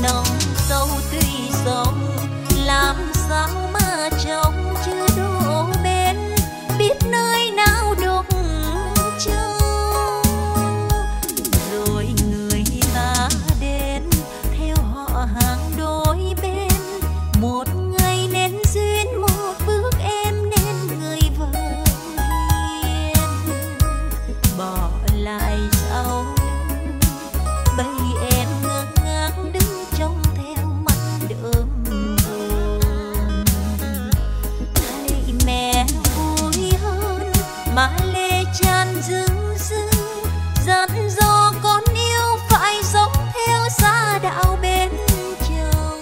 nồng sâu tùy sông, làm sao mà trong chưa đổ bên, biết nơi nào đục châu. Rồi người ta đến theo họ hàng đôi bên, một ngày nên duyên, một bước em nên người vợ hiền. Bỏ lại sau lưng bây em ngơ ngác đứng trông theo mắt đượm buồn. Thấy mẹ vui hơn mà lệ tràn rưng rưng, dặn dò con yêu phải sống theo gia đạo bên chồng.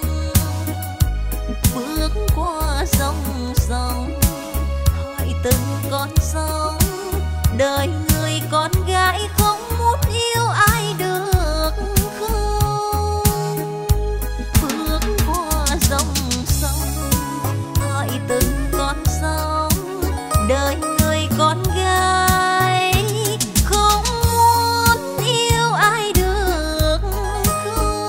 Bước qua dòng sông hỏi từng con sông, đời người con gái không muốn yêu ai được không. Bước qua dòng sông hỏi từng con sông, đời người con gái không muốn yêu ai được không.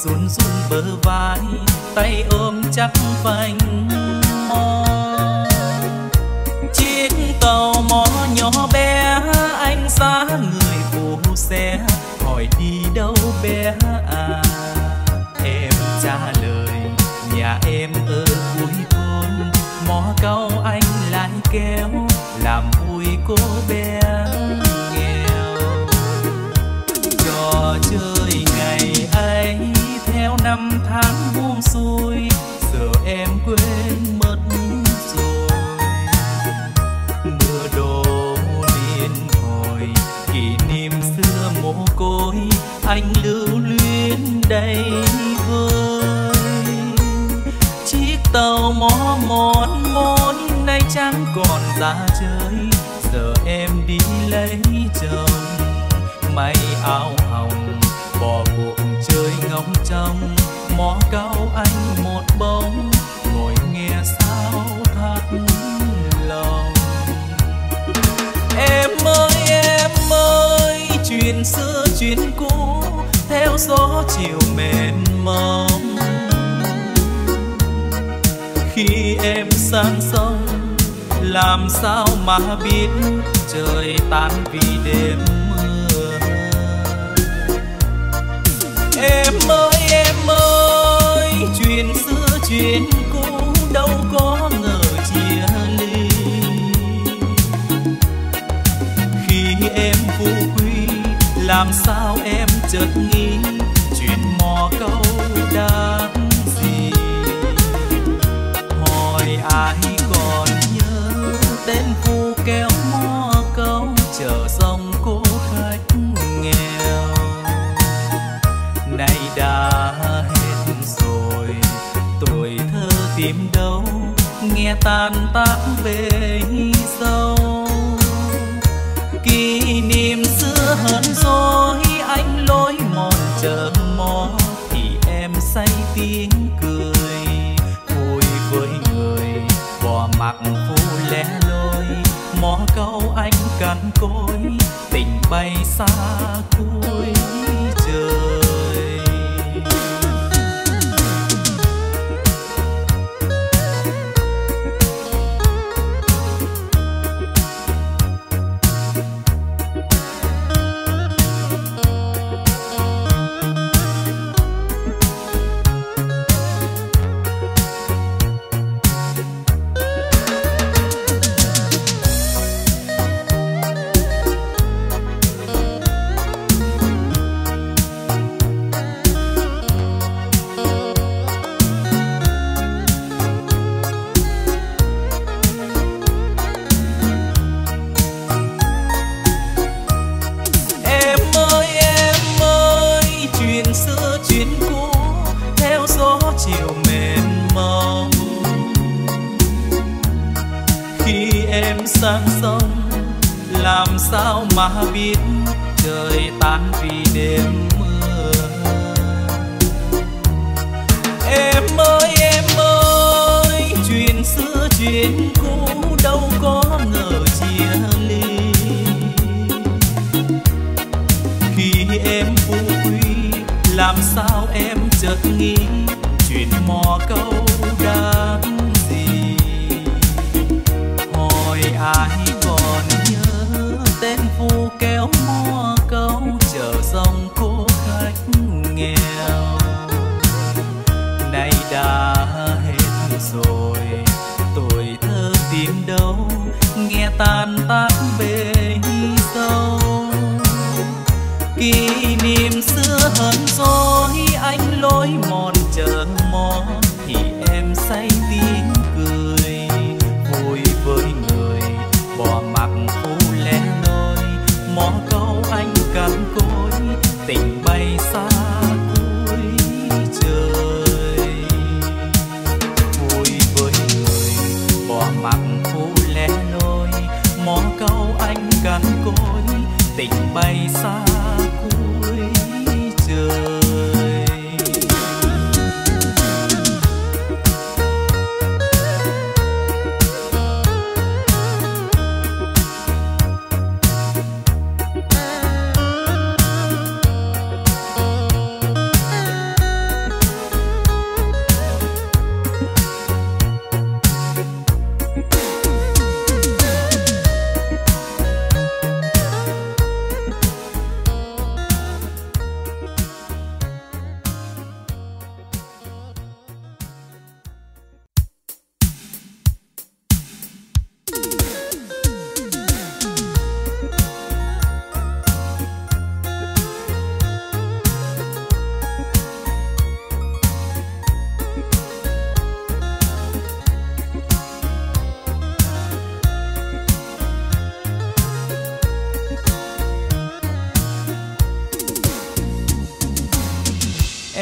run run bờ vai, tay ôm chắc phanh mò. Chiếc tàu mò nhỏ bé, anh xa người phụ xe, hỏi đi đâu bé à. Em trả lời nhà em ở cuối thôn, mò câu anh lại kéo làm vui cô bé nghèo. Trò chơi ngày ấy theo năm tháng buông xuôi, giờ em quên mất rồi. Mưa đổ liên hồi kỷ niệm xưa mồ côi, anh lưu luyến đây vơi. Chiếc tàu mò một mối nay chẳng còn ra chơi, giờ em đi lấy chồng. May áo hồng bỏ cuộc chơi ngóng trông, mò cao anh một bóng ngồi nghe sao thắt lòng. Em ơi chuyện xưa chuyện cũ theo gió chiều mềm mông. Khi em sang sông làm sao mà biết trời tan vì đêm mưa. Em ơi chuyện xưa chuyện cũ đâu có ngờ chia ly. Khi em phú quý làm sao em chợt nghĩ chuyện mò câu đáng gì. Hỏi ai còn nhớ tên phu kéo mò câu chờ dòng cô khách nghèo. Nay đã hết rồi tuổi thơ tìm đâu, nghe tan tác về sâu. Kỷ niệm xưa hờn dỗi anh lối mòn chờ mò, thì em say tiếng cười vui với người bỏ mặc phu lẻ loi. Mò câu anh cằn cối tình bay xa cuối trời. Chiều mềm mông khi em sang sông làm sao mà biết trời tan vì đêm mưa. Em ơi chuyện xưa chuyện cũ đâu có ngờ chia ly. Khi em phú quý làm sao em chợt nghĩ chuyện mò câu đáng gì. Hỏi ai còn nhớ tên phu kéo mò câu chờ dòng cô khách nghèo. Nay đã hết rồi tuổi thơ tìm đâu, nghe tan tác về sâu. Kỷ niệm xưa hờn dỗi anh lối mòn chờ mò, thì em say tiếng cười vui với người bỏ mặc phu lẻ loi. Mò câu anh cằn cối tình bay xa cuối trời. Vui với người bỏ mặc phu lẻ loi, mò câu anh cằn cối tình bay xa cuối trời.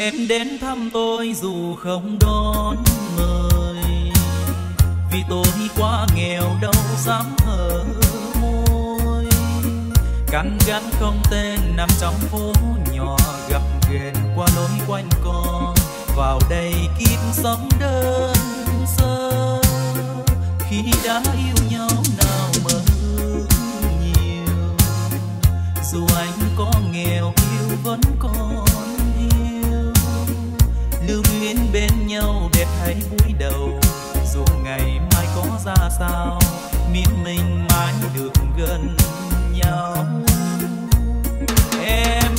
Em đến thăm tôi dù không đón mời, vì tôi quá nghèo đâu dám hở môi. Căn gác không tên nằm trong phố nhỏ, gập ghềnh qua lối quanh co. Vào đây kiếp sống đơn sơ, khi đã yêu nhau nào mơ ước nhiều. Dù anh có nghèo yêu vẫn còn yêu, lưu luyến bên nhau đẹp hay buổi đầu. Dù ngày mai có ra sao, miễn mình mãi được gần nhau. Em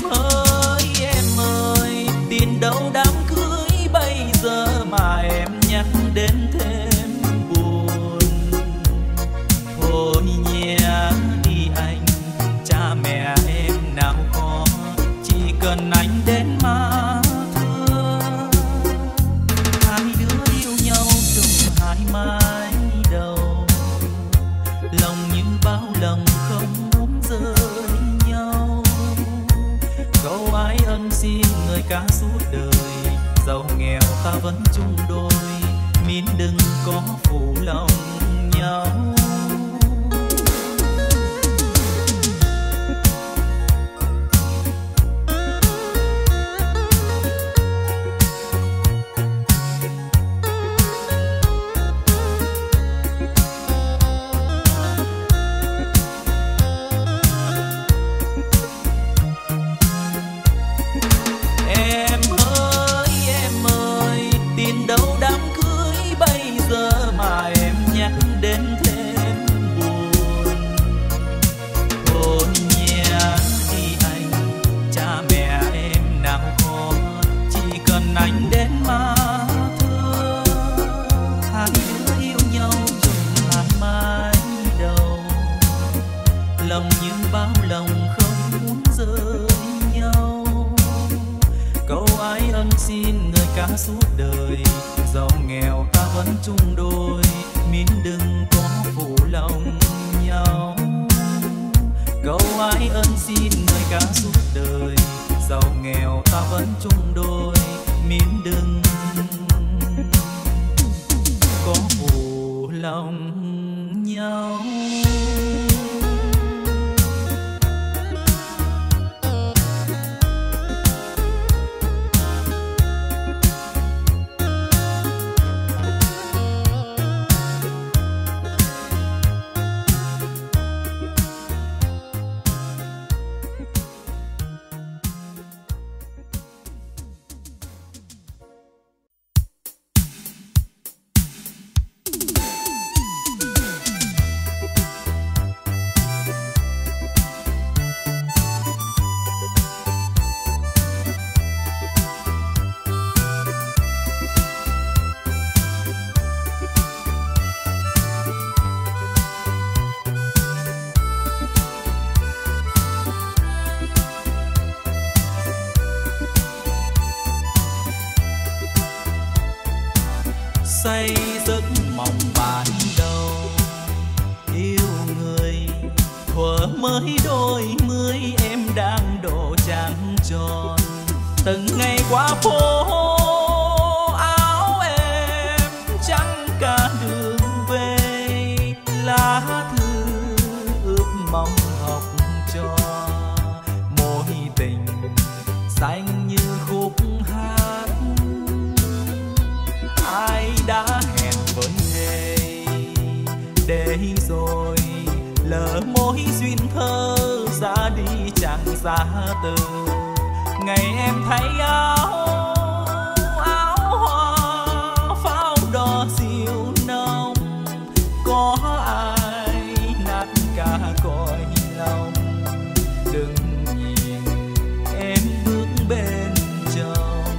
ơi, tin đâu đám cưới bây giờ mà em nhắc đến thêm buồn. Thôi nhé đi anh, cha mẹ em nào khó, chỉ cần anh đến mà thương. Hai đứa yêu nhau chung hai mái đầu, lòng như bao lòng không muốn rời nhau. Câu ái ân xin người ca suốt đời, giàu nghèo ta vẫn chung đôi, miễn đừng có phụ lòng nhau. Lòng như bao lòng không muốn rời nhau. Câu ái ân xin người ca suốt đời, giàu nghèo ta vẫn chung đôi, miễn đừng có phụ lòng nhau. Câu ái ân xin người ca suốt đời, giàu nghèo ta vẫn chung đôi, miễn đừng có phụ lòng nhau. Say giấc mộng ban đầu yêu người, thuở mới đôi mươi em đang độ trăng tròn. Từng ngày qua phố áo em trắng cả đường về, lá thư ướp mong học trò. Mối tình xanh như khúc hát, ai đã hẹn với thề để rồi lỡ mối duyên thơ ra đi chẳng ra từ. Ngày em thấy áo hoa pháo đỏ dịu nồng, có ai nát cả cõi lòng. Đừng nhìn em bước bên chồng,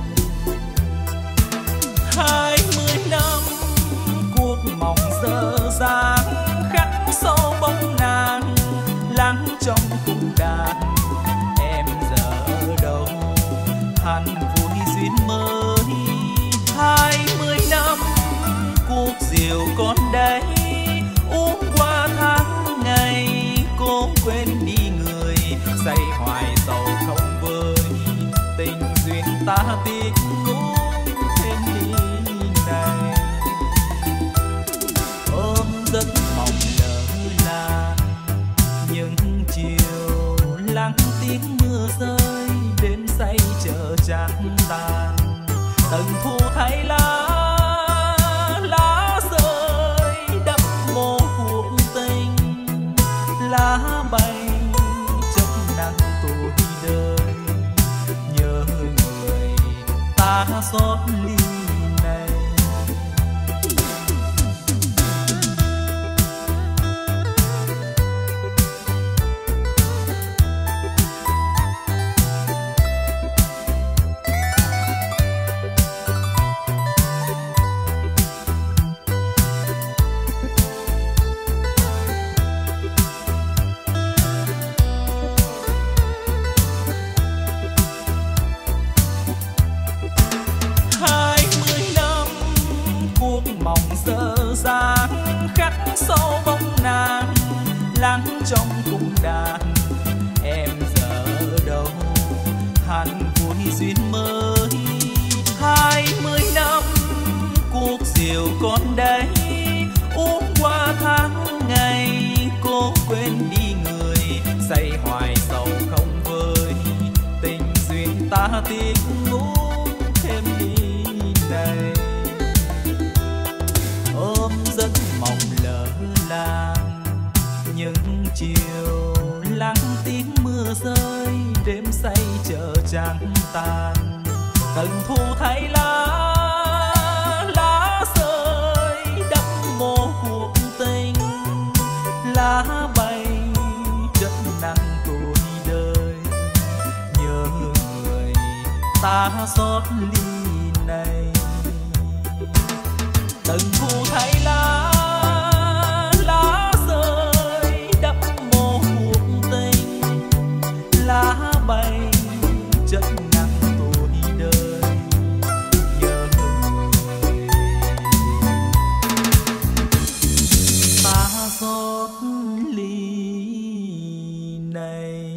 20 năm cuộc mộng dở dang, khắc sâu bóng nàng lắng trong cung đàn. Em giờ ở đâu hẳn vui duyên mới, 20 năm cuộc diều còn đây, uống qua tháng ngày cố quên đi người, say hoài sầu không vơi tình duyên. ta tiếc nuối thêm ly này. Ôm giấc mộng lỡ làng những chiều lắng tiếng mưa rơi, đêm say chờ trắng tàn. Từng thu thay lá rơi đắp mồ cuộc tình, lá bay chất nặng tuổi đời. Nhớ người ta xót ly này. Sâu bóng nàng lắng trong cung đàn, em giờ đâu hẳn vui duyên mới. 20 năm cuộc diều còn đây, uống qua tháng ngày cố quên đi người, say hoài sầu không vơi. Tình duyên ta tiếc nuối thêm ly này. Ôm giấc mộng lỡ làng những chiều lắng tiếng mưa rơi, đêm say chờ trắng tàn. Từng thu thay lá rơi đắp mồ cuộc tình, lá bay chất nặng tuổi đời. Nhớ người ta xót ly này. Từng thu thay lá rơi đắp mồ cuộc tình, lá bay chất nặng tuổi đời. Nhớ người ta xót ly này.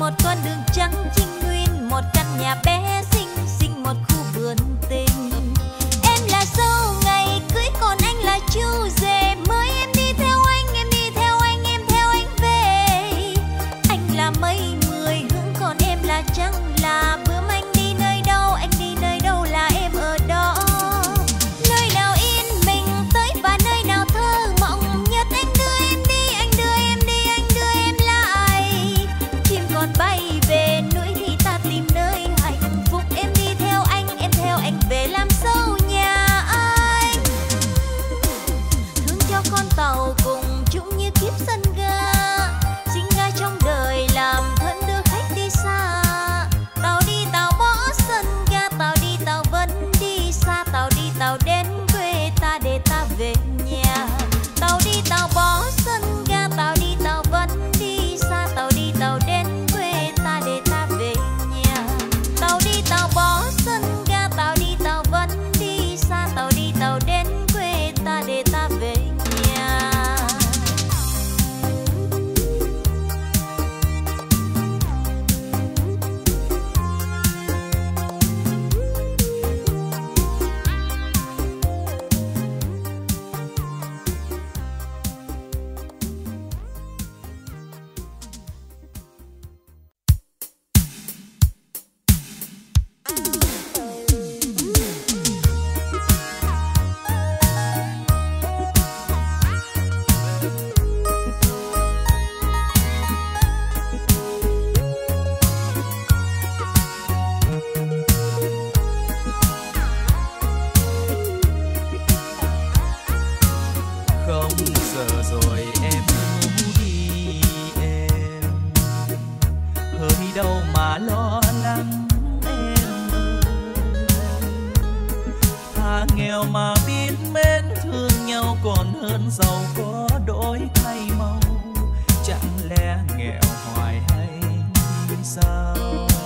một con đường trắng trinh nguyên, một căn nhà bé xinh xinh, một khu vườn tình. Em là dâu ngày cưới còn anh là chú rể, mời em đi theo anh, em đi theo anh, em theo anh về. Anh là mây mười hướng còn em là trăng, là bướm. Anh đi nơi đâu, anh đi nơi đâu là em ở đó. Nơi nào yên bình tới và nơi nào thơ mộng nhất, anh đưa em đi, anh đưa em đi, anh đưa em lại. Chim còn bay về núi thì ta tìm nơi hạnh phúc. Em đi theo anh, em theo anh về làm dâu nhà anh. Thương cho con tàu cùng chung như kiếp sân ga, sinh ra trong đời làm thân đưa khách đi xa. Tàu đi tàu bỏ sân ga, tàu đi tàu vẫn đi xa, tàu đi tàu đến quê ta để ta về nhà. Tàu đi tàu bỏ sân ga, tàu đi tàu vẫn đi xa, tàu đi tàu đến quê ta để ta về nhà. Tàu đi tàu bỏ sân ga, tàu đi tàu vẫn đi xa, tàu đi tàu đến quê ta để ta về nhà. Không giờ rồi em ngủ đi em, hơi đâu mà lo lắng em ơi. Thà nghèo mà biết mến thương nhau còn hơn giàu có đổi thay màu. Chẳng lẽ nghèo hoài hay sao?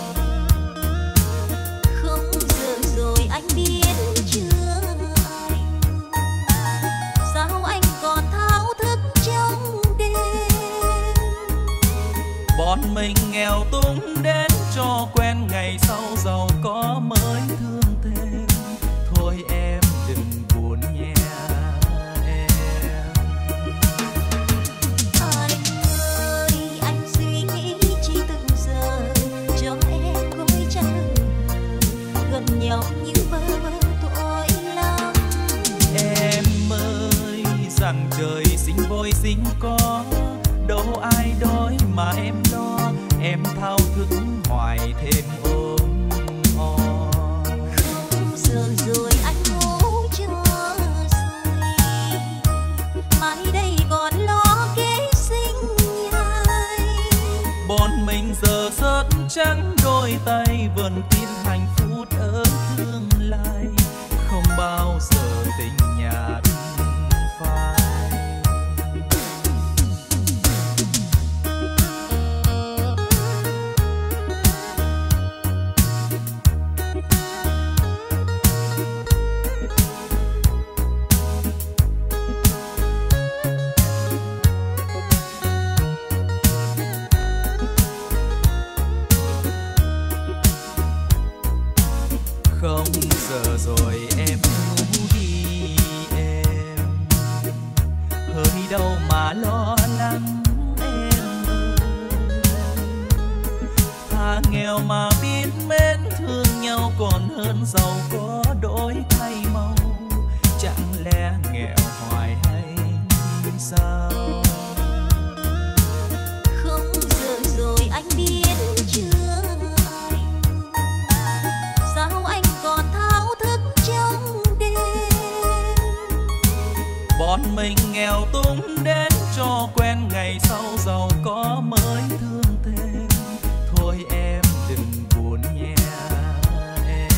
Không giờ rồi anh biết chưa anh, sao anh còn thao thức trong đêm. Bọn mình nghèo túng đến cho quen, ngày sau giàu có mới thương thêm. Thôi em đừng buồn nhé em. Anh ơi, anh suy nghĩ chi từng giờ cho em gối chăn gần nhau như bơ vơ tội lắm. Em ơi, rằng trời sinh vội sinh có, đâu ai đói mà em lo. Em thao thức hoài thêm ôm om. Không giờ rồi anh ngủ cho say, mai đây còn lo kế sinh nhai. Bọn mình giờ rất trắng đôi tay, vẫn tin hạnh phúc ở tương lai. Không bao giờ tình nhạt phai. Không giờ rồi em ngủ đi em, hơi đâu mà lo lắng em ơi. Thà nghèo mà biết mến thương nhau còn hơn giàu có đổi thay màu. Chẳng lẽ nghèo hoài hay sao? Không giờ rồi anh biết chưa anh, sao anh còn thao thức trong đêm. Bọn mình nghèo túng đến cho quen, ngày sau giàu có mới thương thêm. Thôi em đừng buồn nhé em.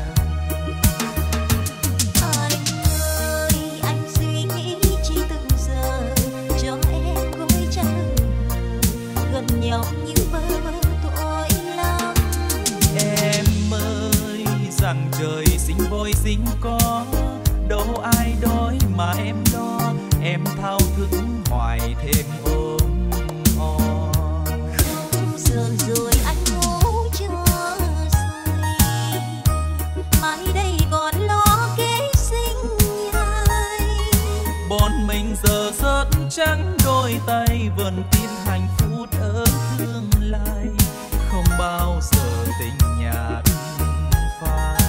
Anh ơi, anh suy nghĩ chi từng giờ cho em gối chăn gần nhau như bơ vơ tội lắm. Em ơi, rằng trời sinh vội sinh có, đâu ai đói mà em lo. Em thao thức hoài thêm ôm om. Không giờ rồi hạnh phúc ở tương lai, không bao giờ tình nhạt phai.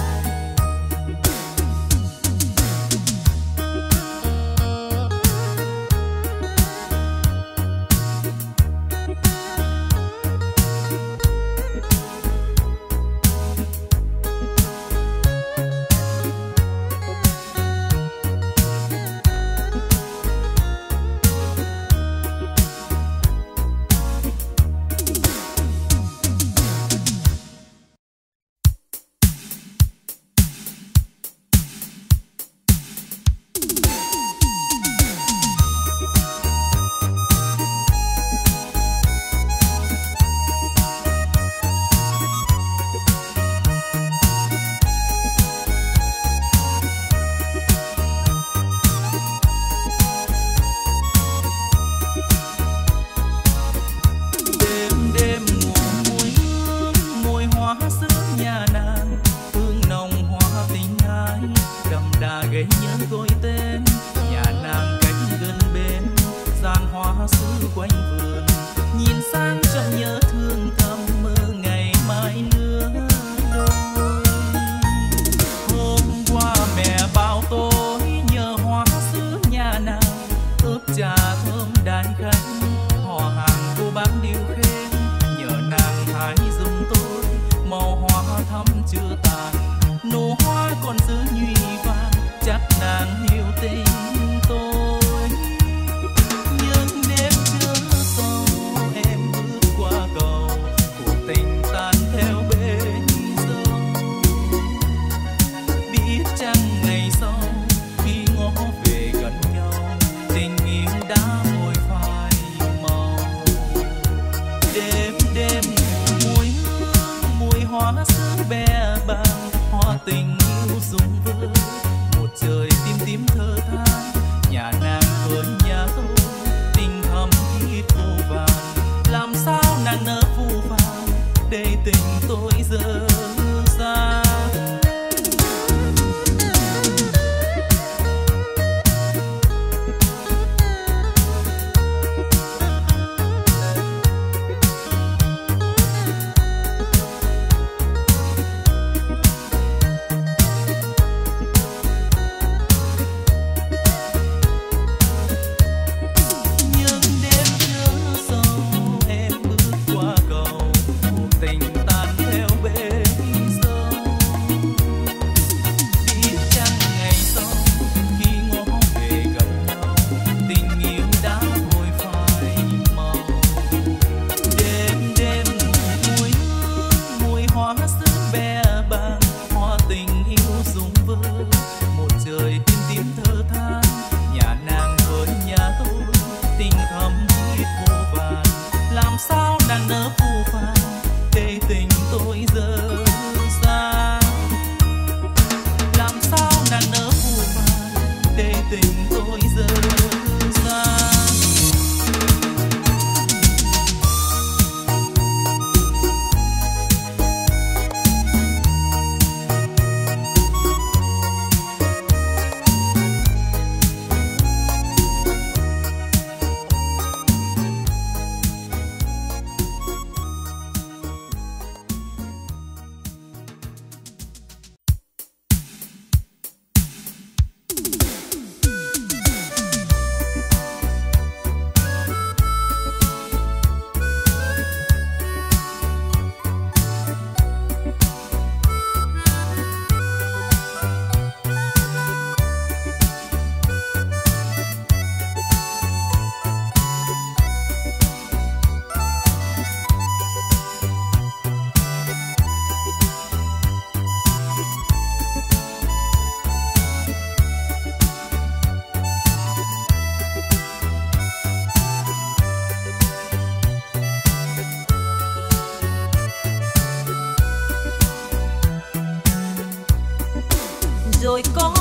rồi có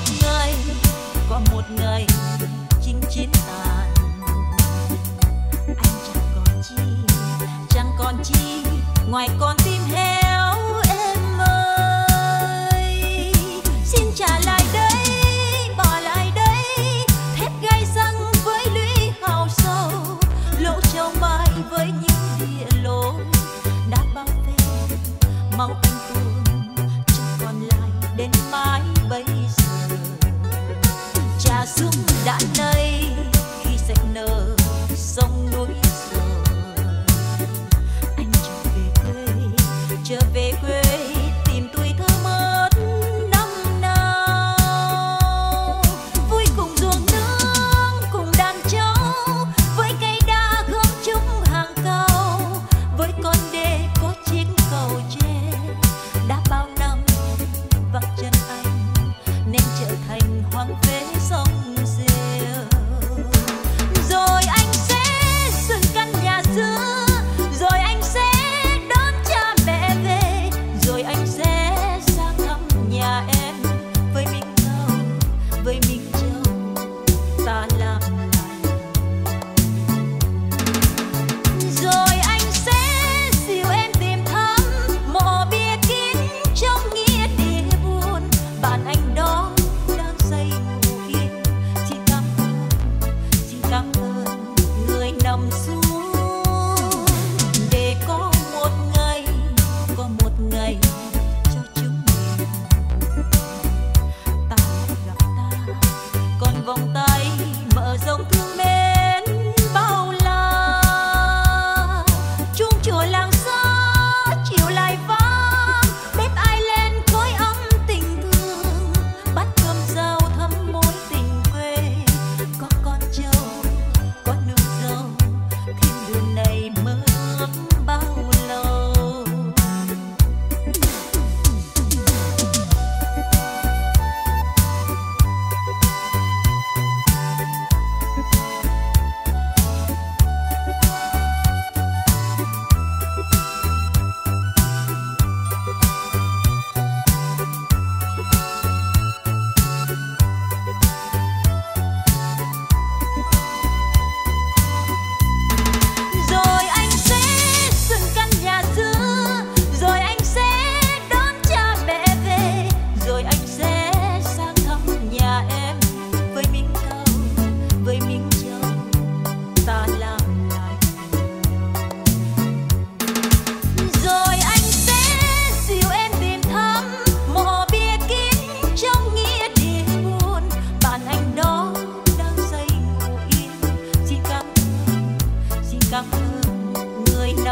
một ngày chinh chiến tàn, anh chẳng còn chi ngoài con tim héo em ơi. Xin trả lại đây, bỏ lại đây, thép gai răng với lũy hào sâu, lỗ châu mai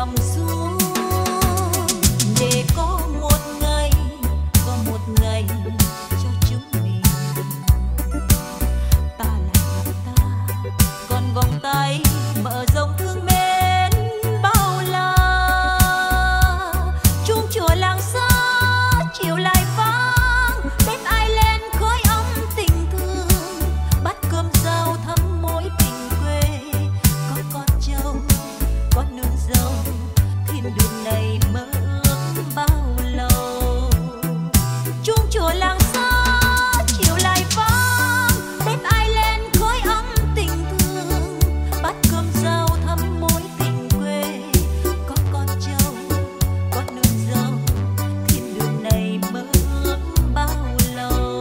lòng xuống để có một ngày cho chúng mình. Ta lại gặp ta, còn vòng tay mở rộng thương mến bao la. Chuông chùa làng xa chiều lại vang, bếp ai lên khói ấm tình thương. Bát cơm rau thắm mối tình quê, có con trâu, có nương dâu, thiên đường này mơ ước bao lâu. Chuông chùa làng xa chiều lại vang, bếp ai lên khói ấm tình thương. Bát cơm rau thắm mối tình quê, có con trâu, có nương dâu, thiên đường này mơ ước bao lâu.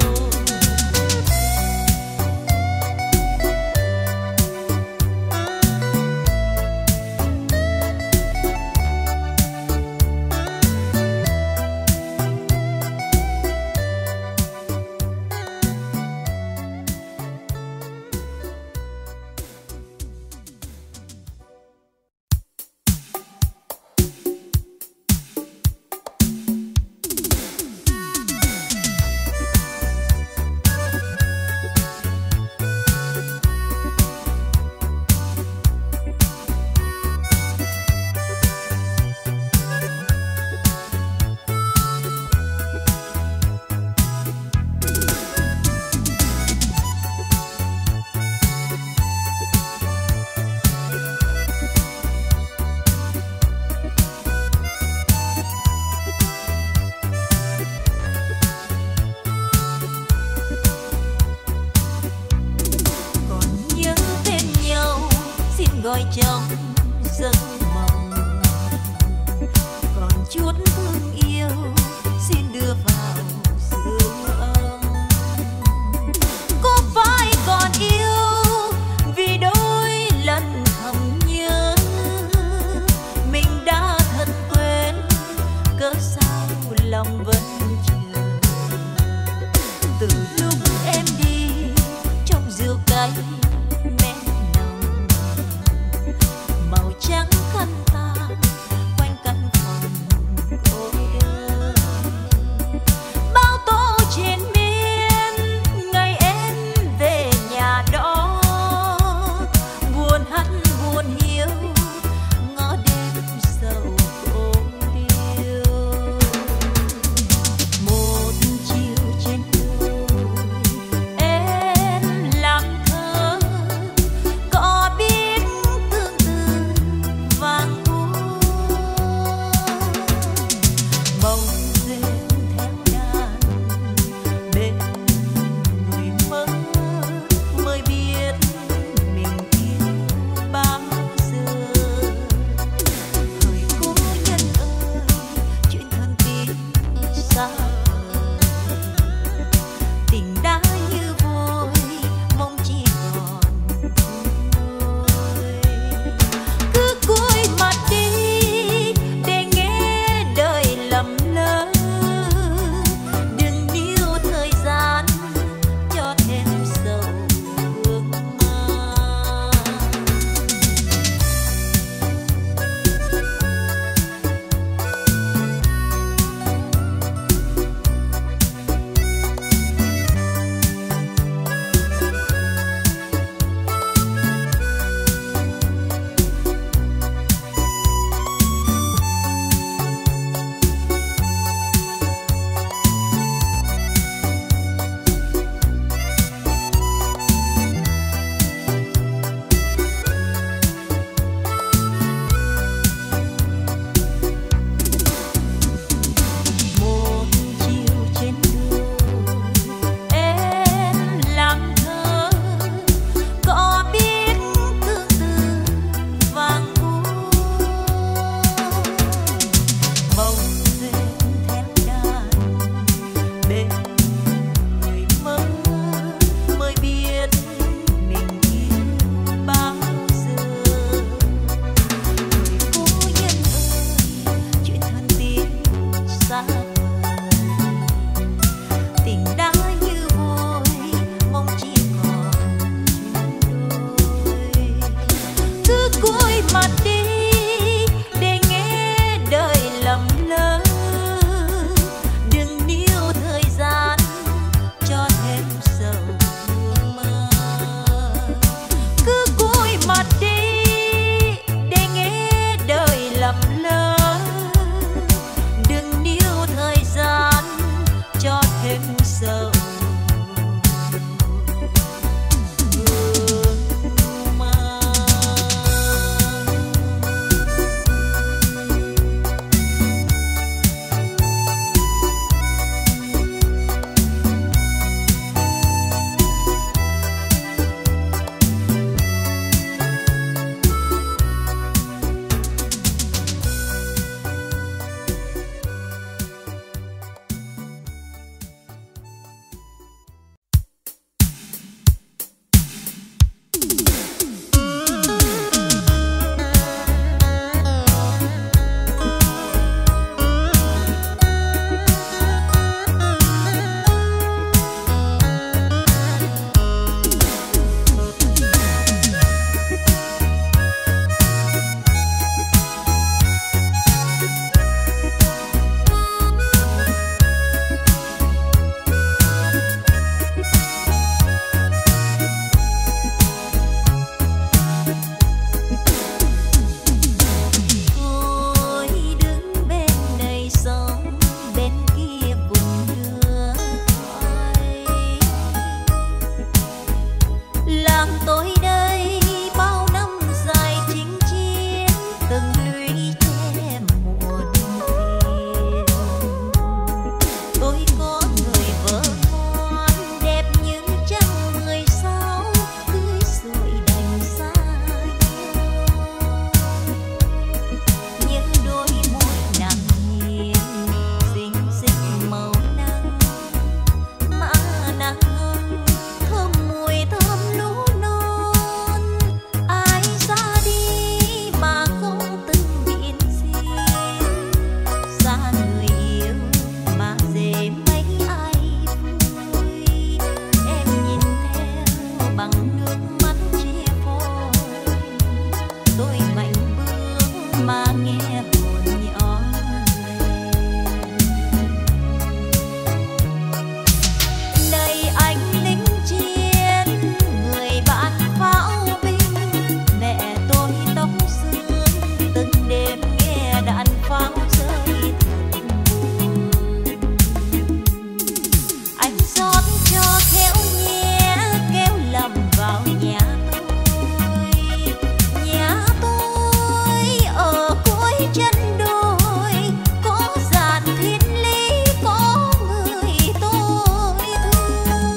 chân đồi, có dàn thiên lý, có người tôi thương.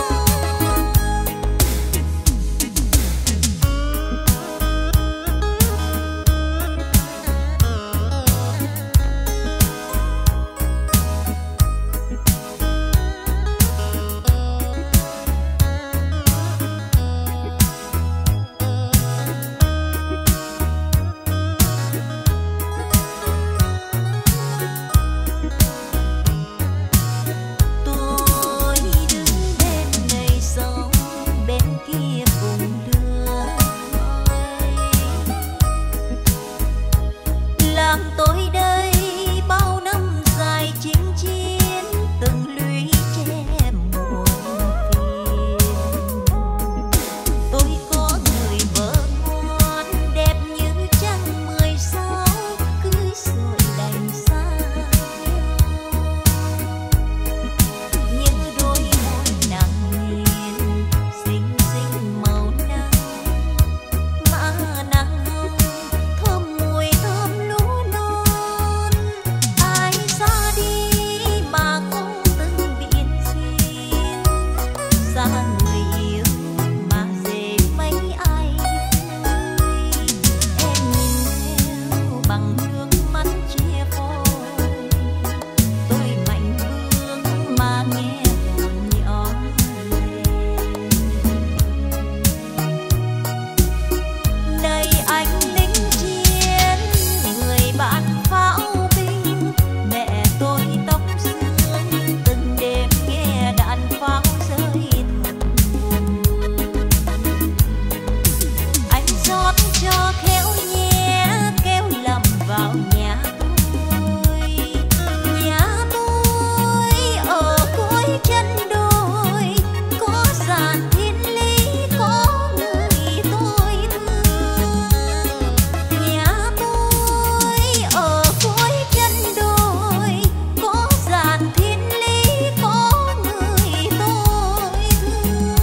Tôi đứng bên này sông, bên kia cùng đưa mây. Làng tôi đây bao năm dài chinh chiến, từng lũy tre muôn phiền. Tôi có người vợ ngoan đẹp như trăng 16, cưới rồi đành xa nhau. Như đôi môi nặng nghiền, xinh xinh màu nắng, má nắng hồng, thơm mùi thơm lúa non. Ai ra đi mà không từng biện xin, xa người yêu mà dễ mấy ai vui. Em nhìn theo bằng nước mắt chia phôi, tôi mạnh bướng mà nghe buồn nhỏ lệ. Này anh lính chiến, người bạn pháo binh, mẹ tôi tóc sương, từng đêm nghe đạn pháo rơi thật buồn. Anh rót cho khéo nhé, kéo lầm vào nhà tôi. Nhà tôi ở cuối chân đồi, có dàn thiên lý, có người tôi thương. Nhà tôi ở cuối chân đồi, có dàn thiên lý, có người tôi thương.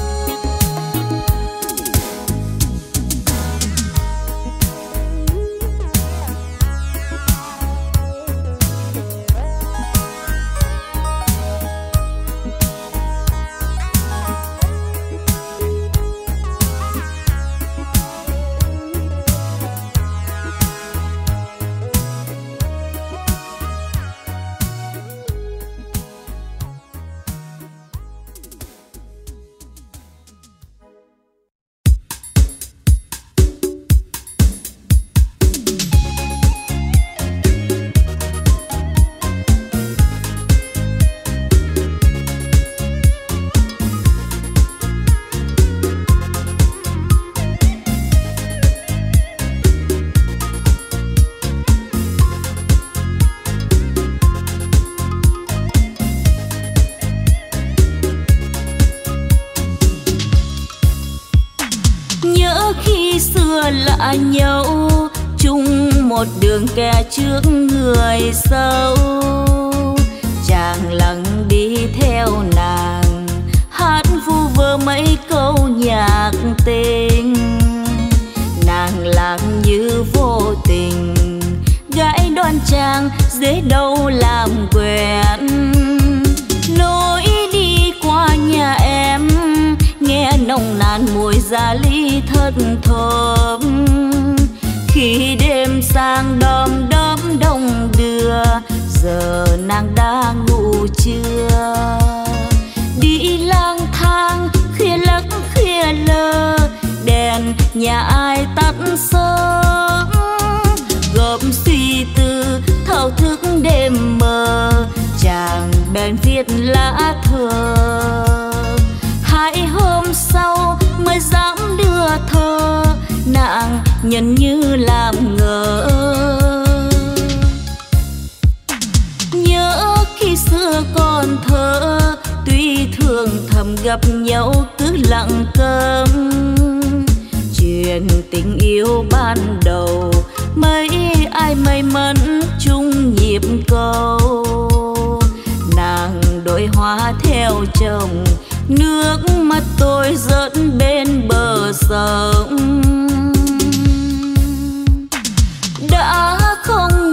Nhớ khi xưa lạ nhau, chung một đường kẻ trước người sau. Chàng lặng đi theo nàng, hát vu vơ mấy câu nhạc tình. Nàng lặng như vô tình, gái đoan trang dễ đâu làm quen. Lối đi qua nhà em, nghe nồng nàn mùi gia ly thất thơm. Khi đêm sang đom đóm đông đưa, giờ nàng đã ngủ chưa? Đi lang thang khuya lắc khuya lơ, đèn nhà ai tắt sớm. Gộp suy tư thao thức đêm mơ, chàng bèn viết lá thơ. 2 hôm sau mới dám đưa thơ, nàng nhận như làm ngờ. Nhớ khi xưa còn thơ, tuy thường thầm gặp nhau cứ lặng câm. Chuyện tình yêu ban đầu, mấy ai may mắn chung nhịp câu. Nàng đổi hoa theo chồng, nước mắt tôi rớt bên bờ sông. Đã không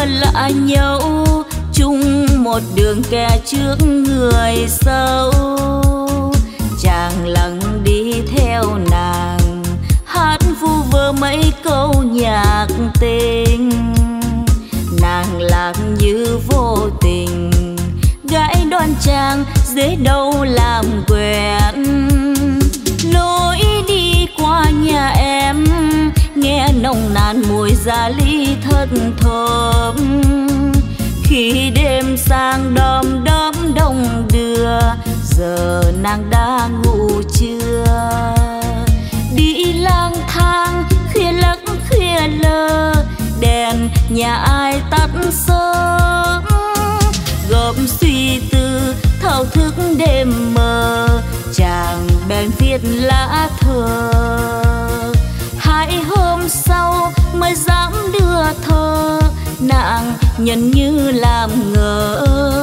lạ nhau, chung một đường kẻ trước người sau. Chàng lặng đi theo nàng, hát vu vơ mấy câu nhạc tình. Nàng lạc như vô tình, gái đoan trang dễ đâu làm quen. Lối đi qua nhà em, nghe nồng nàn mùi gia ly thất thơm. Khi đêm sang đom đóm đông đưa, giờ nàng đã ngủ chưa? Đi lang thang khuya lắc khuya lơ, đèn nhà ai tắt sớm. Gồm suy tư thao thức đêm mơ, chàng bèn viết lá thơ. 2 hôm sau mới dám đưa thơ, nàng nhận như làm ngờ.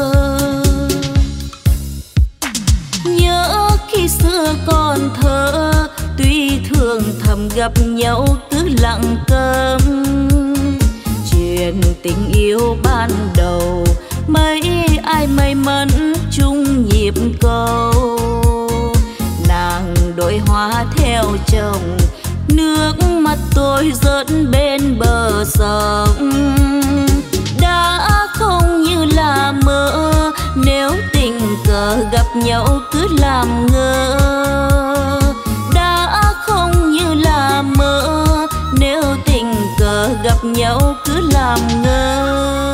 Nhớ khi xưa còn thơ, tuy thường thầm gặp nhau cứ lặng câm. Chuyện tình yêu ban đầu, mấy ai may mắn chung nhịp cầu. Nàng đội hoa theo chồng, nước mắt tôi rớt bên bờ sông. Đã không như là mơ, nếu tình cờ gặp nhau cứ làm ngơ. Đã không như là mơ, nếu tình cờ gặp nhau cứ làm ngơ.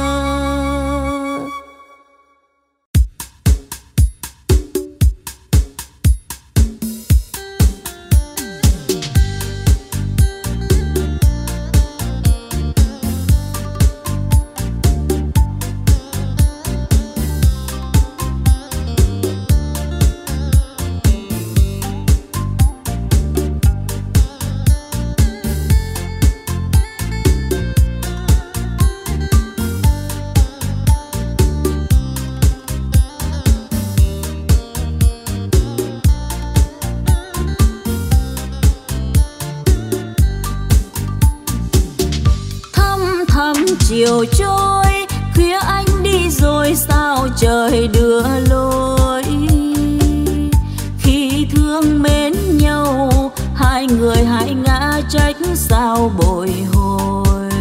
Chiều trôi khuya anh đi rồi, sao trời đưa lối. Khi thương mến nhau, hai người hai ngã trách sao bồi hồi.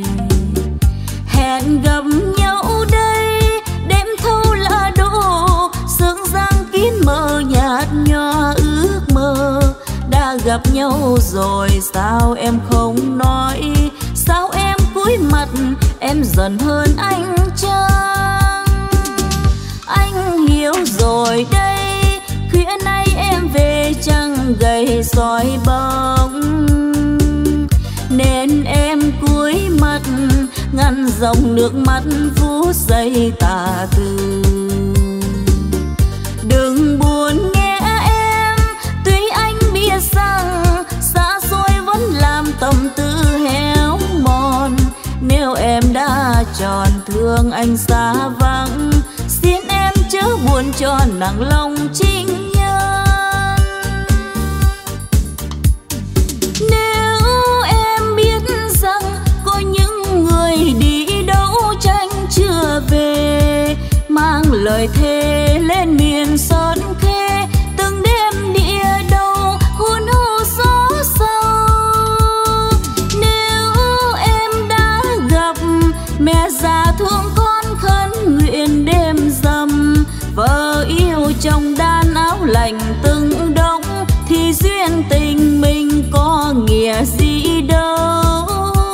Hẹn gặp nhau đây đêm thâu là đổ, sương giăng kín mờ nhạt nhòa ước mơ. Đã gặp nhau rồi sao em không nói, sao em cúi mặt em giận hơn anh chăng? Anh hiểu rồi đây, khuya nay em về chẳng gầy soi bóng. Nên em cúi mặt ngăn dòng nước mắt phút giây tà tư. Đừng buồn nghe em, tuy anh biết rằng xa xôi vẫn làm tâm tư héo mòn. Nếu em đã tròn thương anh xa vắng, xin em chớ buồn cho nặng lòng trinh nhân. Nếu em biết rằng có những người đi đấu tranh chưa về, mang lời thề lên miền Sơn Khê, từng đêm địa đầu hôn hô gió sâu. Mẹ già thương con khấn nguyện đêm rằm, vợ yêu chồng đan áo lạnh từng đông, thì duyên tình mình có nghĩa gì đâu.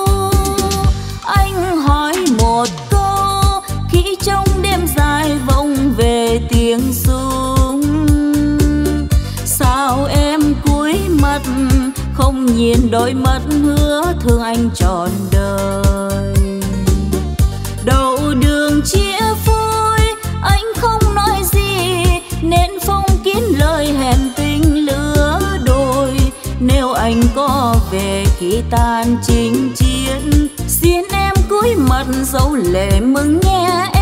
Anh hỏi một câu, khi trong đêm dài vọng về tiếng súng, sao em cúi mặt không nhìn đôi mắt hứa thương anh trọn đời. Đầu đường chia phôi anh không nói gì, nên phong kín lời hẹn tình lứa đôi. Nếu anh có về khi tan chinh chiến, xin em cúi mặt dấu lệ mừng nghe em.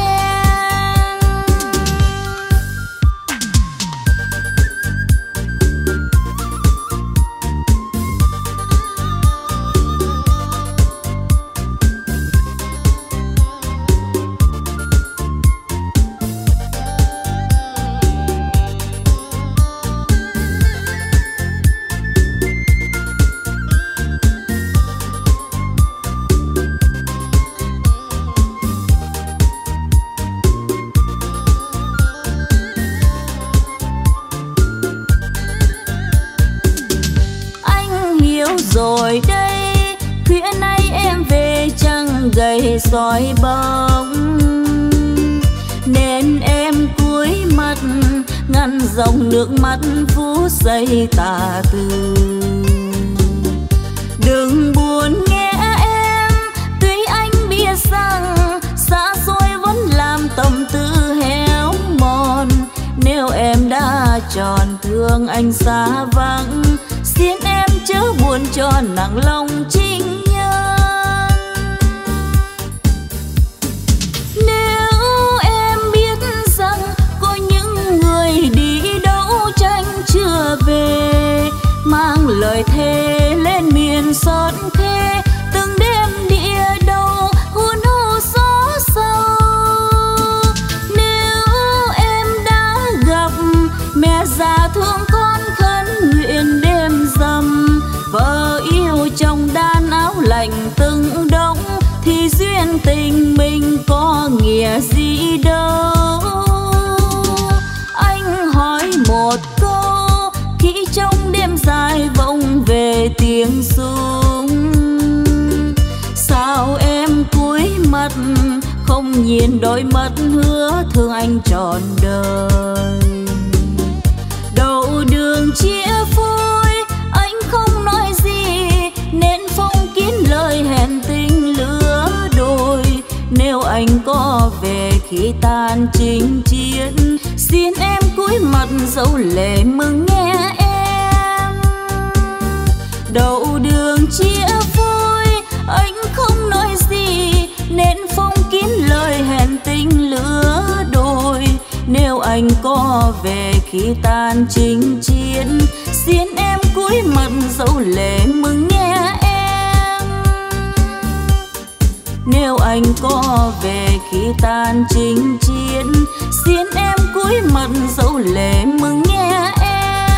rồi đây, khuya nay em về chẳng gầy soi bóng, nên em cúi mặt ngăn dòng nước mắt phút giây tà tư. Đừng buồn nghe em, tuy anh biết rằng xa xôi vẫn làm tâm tư héo mòn. Nếu em đã tròn thương anh xa vắng, xin em chớ buồn cho nặng lòng trinh nhân. Nếu em biết rằng có những người đi đấu tranh chưa về, mang lời thề lên miền xót khe, từng đêm địa đầu hôn hô gió sâu. Nếu em đã gặp mẹ già thương con khấn nguyện đêm rằm, vợ yêu chồng đan áo lạnh từng đống, thì duyên tình mình có nghĩa gì đâu. Anh hỏi một câu, khi trong đêm dài vọng về tiếng súng, sao em cúi mặt không nhìn đôi mắt hứa thương anh trọn đời. Đầu đường chia phôi anh không nói gì, nên phong kín lời hẹn tình lứa đôi. Nếu anh có về khi tan chinh chiến, xin em cúi mặt dấu lệ mừng nghe em. Đầu đường chia phôi anh không nói gì, nên phong kín lời hẹn tình lứa đôi. Nếu anh có về khi tan chinh chiến, xin em cúi mặt dấu lệ mừng nghe em. Nếu anh có về khi tan chinh chiến, xin em cúi mặt dấu lệ mừng nghe em.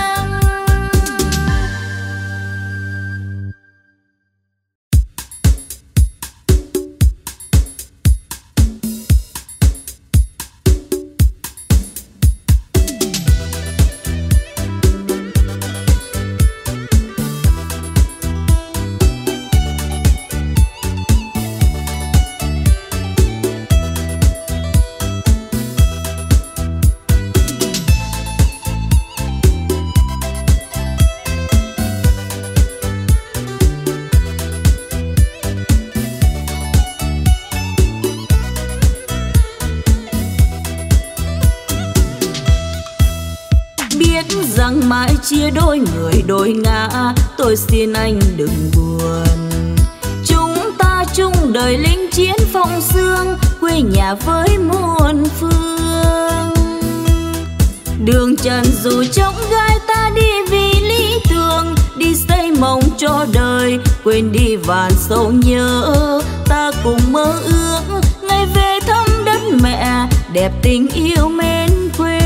Rằng mãi chia đôi người đôi ngã, tôi xin anh đừng buồn. Chúng ta chung đời lính chiến phong sương, quê nhà với muôn phương. Đường trần dù trống gai ta đi vì lý tưởng, đi xây mộng cho đời, quên đi vàn sâu nhớ. Ta cùng mơ ước ngày về thăm đất mẹ, đẹp tình yêu mến quê.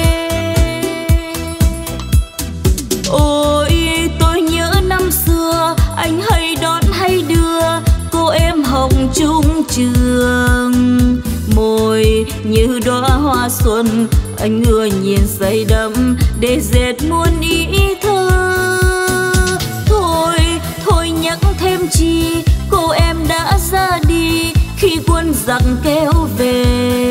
Ôi tôi nhớ năm xưa anh hay đón hay đưa cô em hồng chung trường. Môi như đóa hoa xuân anh ưa nhìn say đắm để dệt muôn ý thơ. Thôi nhắc thêm chi, cô em đã ra đi khi quân giặc kéo về.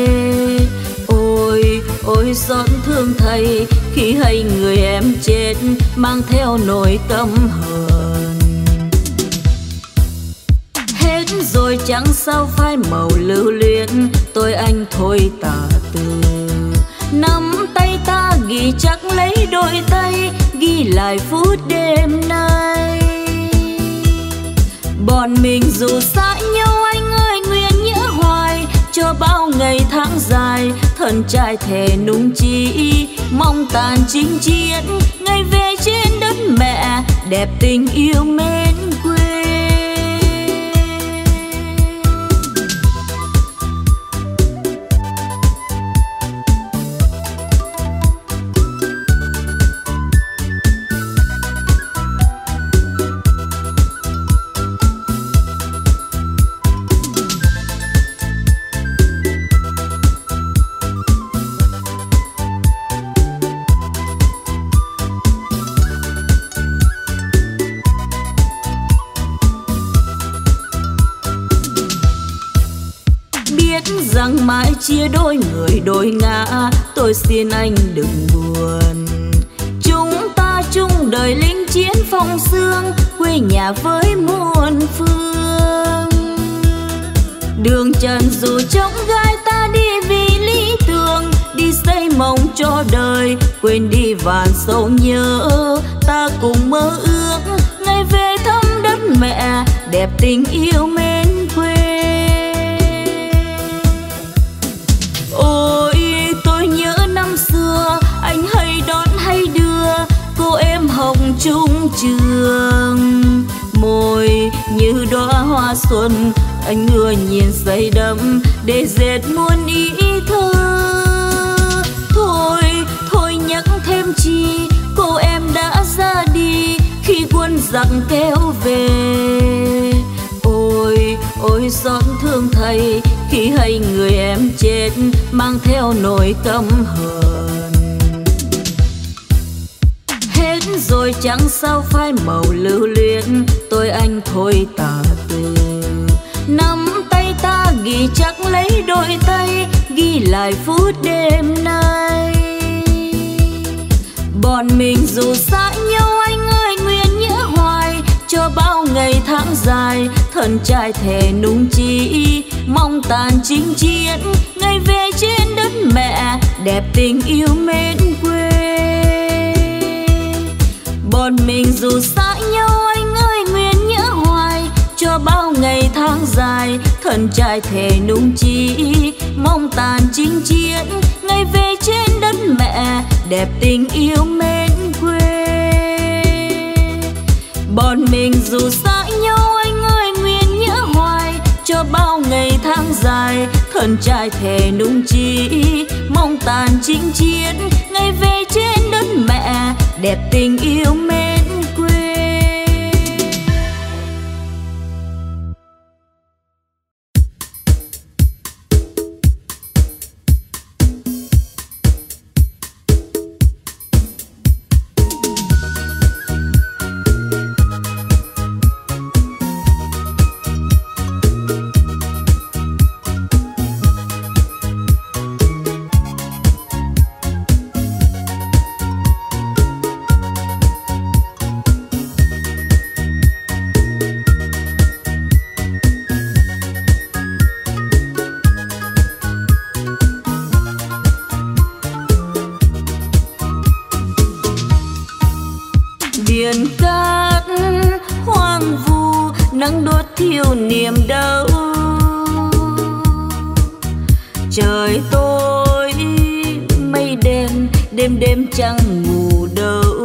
Ôi xót thương thầy khi hay người em chết mang theo nỗi tâm hờn. Hết rồi chẳng sao phai màu lưu luyến, tôi anh thôi tà từ. Nắm tay ta ghi chắc lấy đôi tay, ghi lại phút đêm nay. Bọn mình dù xa nhau anh ơi nguyện nhớ hoài, cho bao ngày tháng dài thân trai thề nung chi. Mong tàn chinh chiến ngày về trên đất mẹ, đẹp tình yêu mến quê. chia đôi người đôi ngã, tôi xin anh đừng buồn. Chúng ta chung đời lính chiến phong sương, quê nhà với muôn phương. Đường trần dù trống gai ta đi vì lý tưởng, đi xây mộng cho đời, quên đi vàn sầu nhớ. Ta cùng mơ ước ngày về thăm đất mẹ, đẹp tình yêu mến quê. Ôi tôi nhớ năm xưa, anh hay đón hay đưa cô em hồng chung trường. Môi như đóa hoa xuân, anh ưa nhìn say đắm để dệt muôn ý thơ. Thôi nhắc thêm chi, cô em đã ra đi khi quân giặc kéo về. Ôi xót thương thầy khi hay người em chết, mang theo nỗi căm hờn. Hết rồi chẳng sao phai màu lưu luyến, tôi anh thôi tà từ. Nắm tay ta ghi chắc lấy đôi tay, ghi lại phút đêm nay. Bọn mình dù xa nhau anh ơi nguyện nhớ hoài, cho bao ngày tháng dài thân trai thề nung chi. Mong tàn chinh chiến ngày về trên đất mẹ, đẹp tình yêu mến quê. Bọn mình dù xa nhau anh ơi nguyện nhớ hoài, cho bao ngày tháng dài thân trai thề nung chi. Mong tàn chinh chiến ngày về trên đất mẹ, đẹp tình yêu mến quê. Bọn mình dù xa nhau anh ơi nguyện nhớ hoài, cho bao ngày tháng dài thân trai thề nung chi. Mong tàn chinh chiến ngày về trên đất mẹ, đẹp tình yêu mến quê. Biển cát hoang vu nắng đốt thiêu niềm đau. Trời tối mây đen, đêm đêm chẳng ngủ đâu.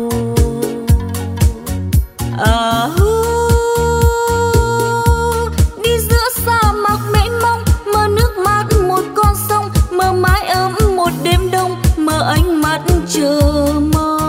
Đi giữa sa mạc mênh mông, mơ nước mát một con sông, mơ mái ấm một đêm đông, mơ ánh mắt chờ mong.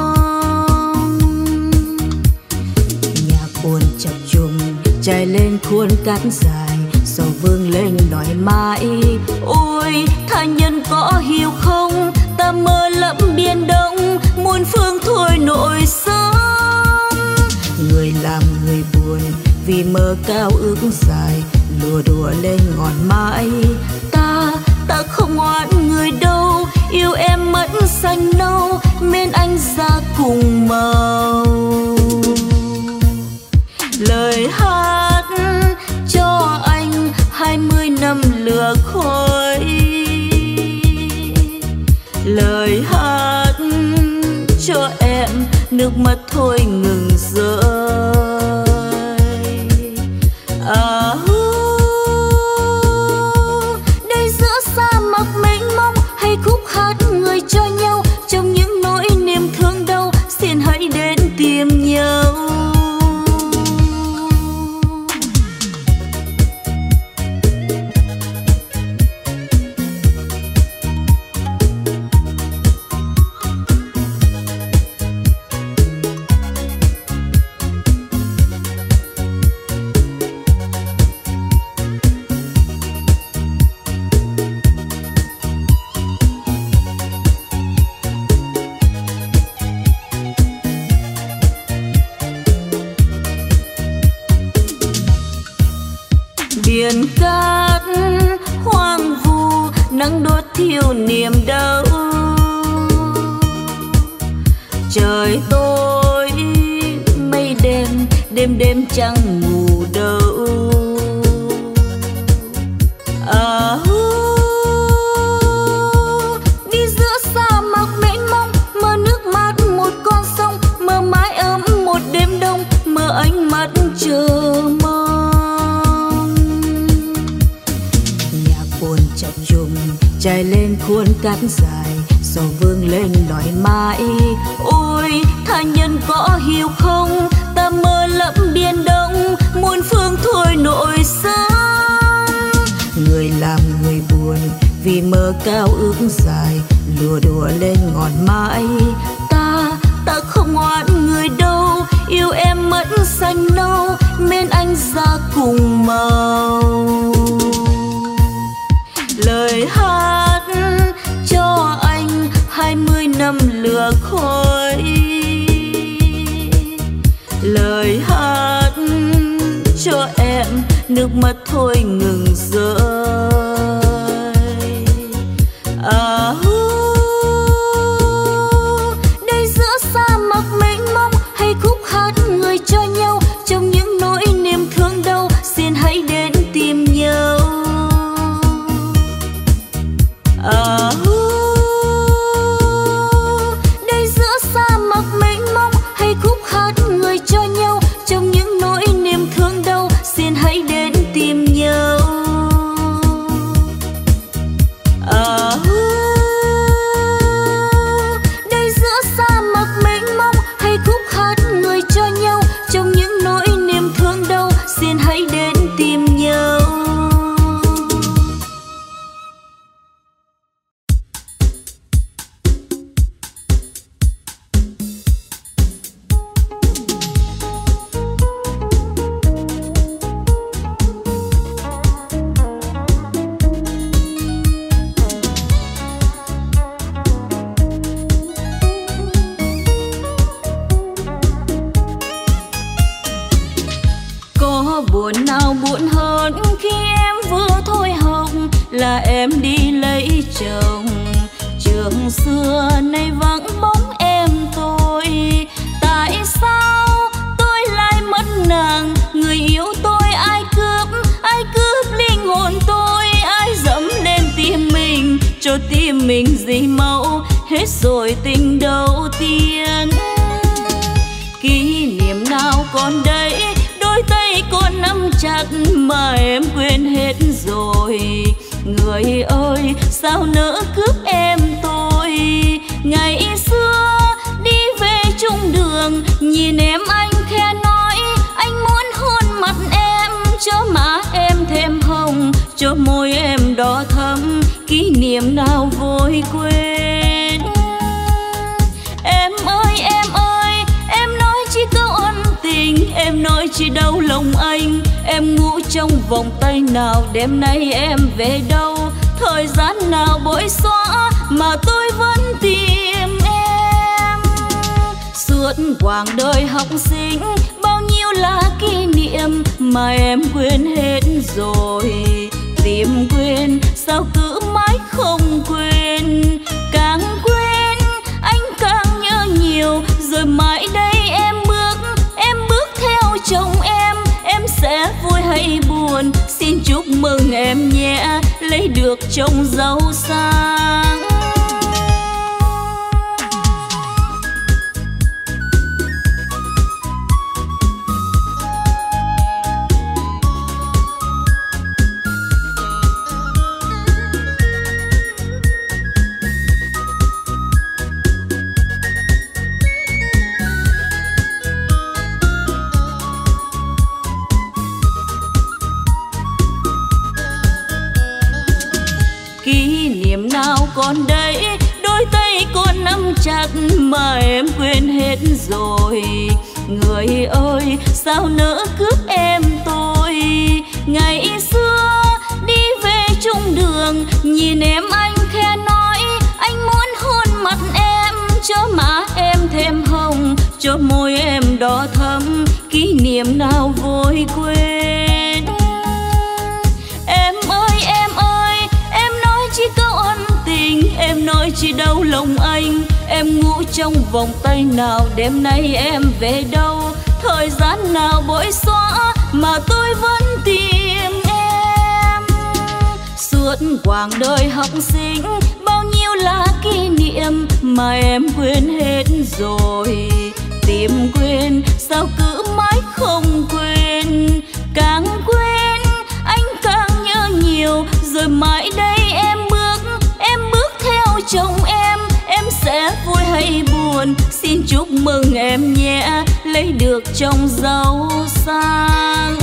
Trải lên khuôn cát dài, sầu vương lên nói mãi. Ôi tha nhân có hiểu không, ta mơ lẫm biển đông, muôn phương thôi nỗi sống. Người làm người buồn vì mơ cao ước dài, lùa đùa lên ngọn mãi. Ta không oán người đâu, yêu em mẫn xanh nâu, mến anh ra cùng màu. Lời hát cho anh 20 năm lửa khói. Lời hát cho em nước mắt thôi ngừng rơi. Đây giữa sa mạc mênh mông, hay khúc hát người cho nhau, trong những nỗi niềm thương đau, xin hãy đến tìm nhau. Biển cát hoang vu nắng đốt thiêu niềm đau. Trời tối mây đen, đêm đêm chẳng ngủ đâu. Đi giữa sa mạc mênh mông, mơ nước mắt một con sông, mơ mái ấm một đêm đông, mơ ánh mắt chờ mong. Nhạc buồn chập trùng trải lên khuôn cát dài, sầu vương lên đòi mãi. Ôi tha nhân có hiểu không, ta mơ lẫm biển đông, muôn phương thôi nỗi sống. Người làm người buồn vì mơ cao ước dài, lùa đùa lên ngọn mãi. Ta không oán người đâu, yêu em mất xanh nâu, mến anh ra cùng màu. Lời hát cho anh 20 năm lửa khói, lời hát cho em nước mắt thôi ngừng rơi. Đây giữa sa mạc mênh mông, hay khúc hát người cho nhau, trong những nỗi niềm thương đau, xin hãy đến tìm nhau. Đây giữa sa mạc mênh mông, hay khúc hát người cho nhau, trong những nỗi niềm thương đau, xin hãy đến tìm nhau. Đây giữa sa mạc mênh mông, hay khúc hát người cho nhau, trong những nỗi niềm thương đau, xin hãy đến tìm nhau. Buồn nào buồn hơn khi em vừa thôi học là em đi lấy chồng. Trường xưa nay vắng bóng em tôi, tại sao tôi lại mất nàng? Người yêu tôi ai cướp linh hồn tôi, ai dẫm lên tim mình cho tim mình dì máu. Hết rồi tình đầu tiên, kỷ niệm nào còn đây, đôi tay con nắm chặt mà em quên hết rồi. Người ơi sao nỡ cướp em tôi, ngày xưa đi về chung đường, nhìn em anh khẽ nói anh muốn hôn mặt em, cho má em thêm hồng, cho môi em đỏ thắm, kỷ niệm nào vội quên. Em ơi, em nói chỉ câu ân tình, em nói chỉ đau lòng anh. Em ngủ trong vòng tay nào, đêm nay em về đâu? Thời gian nào bội xóa mà tôi vẫn tìm em. Suốt quãng đời học sinh bao nhiêu là kỷ niệm mà em quên hết rồi. Tìm quên sao cứ mãi không quên, càng quên anh càng nhớ nhiều. Rồi mãi đây em bước theo chồng em sẽ vui hay buồn, xin chúc mừng em nhé, lấy được chồng giàu sang. Nào còn đây, đôi tay con nắm chặt mà em quên hết rồi. Người ơi sao nỡ cướp em tôi, ngày xưa đi về chung đường, nhìn em anh khẽ nói anh muốn hôn mặt em, cho má em thêm hồng, cho môi em đỏ thắm, kỷ niệm nào vội quên. Em ơi, em nói chỉ câu đau lòng anh. Em ngủ trong vòng tay nào, đêm nay em về đâu? Thời gian nào bội xóa mà tôi vẫn tìm em. Suốt quãng đời học sinh bao nhiêu là kỷ niệm mà em quên hết rồi. Tìm quên sao cứ mãi không quên. Càng quên anh càng nhớ nhiều. Rồi mãi đây em bước theo chồng em. Em sẽ vui hay buồn, xin chúc mừng em nhé, lấy được chồng giàu sang.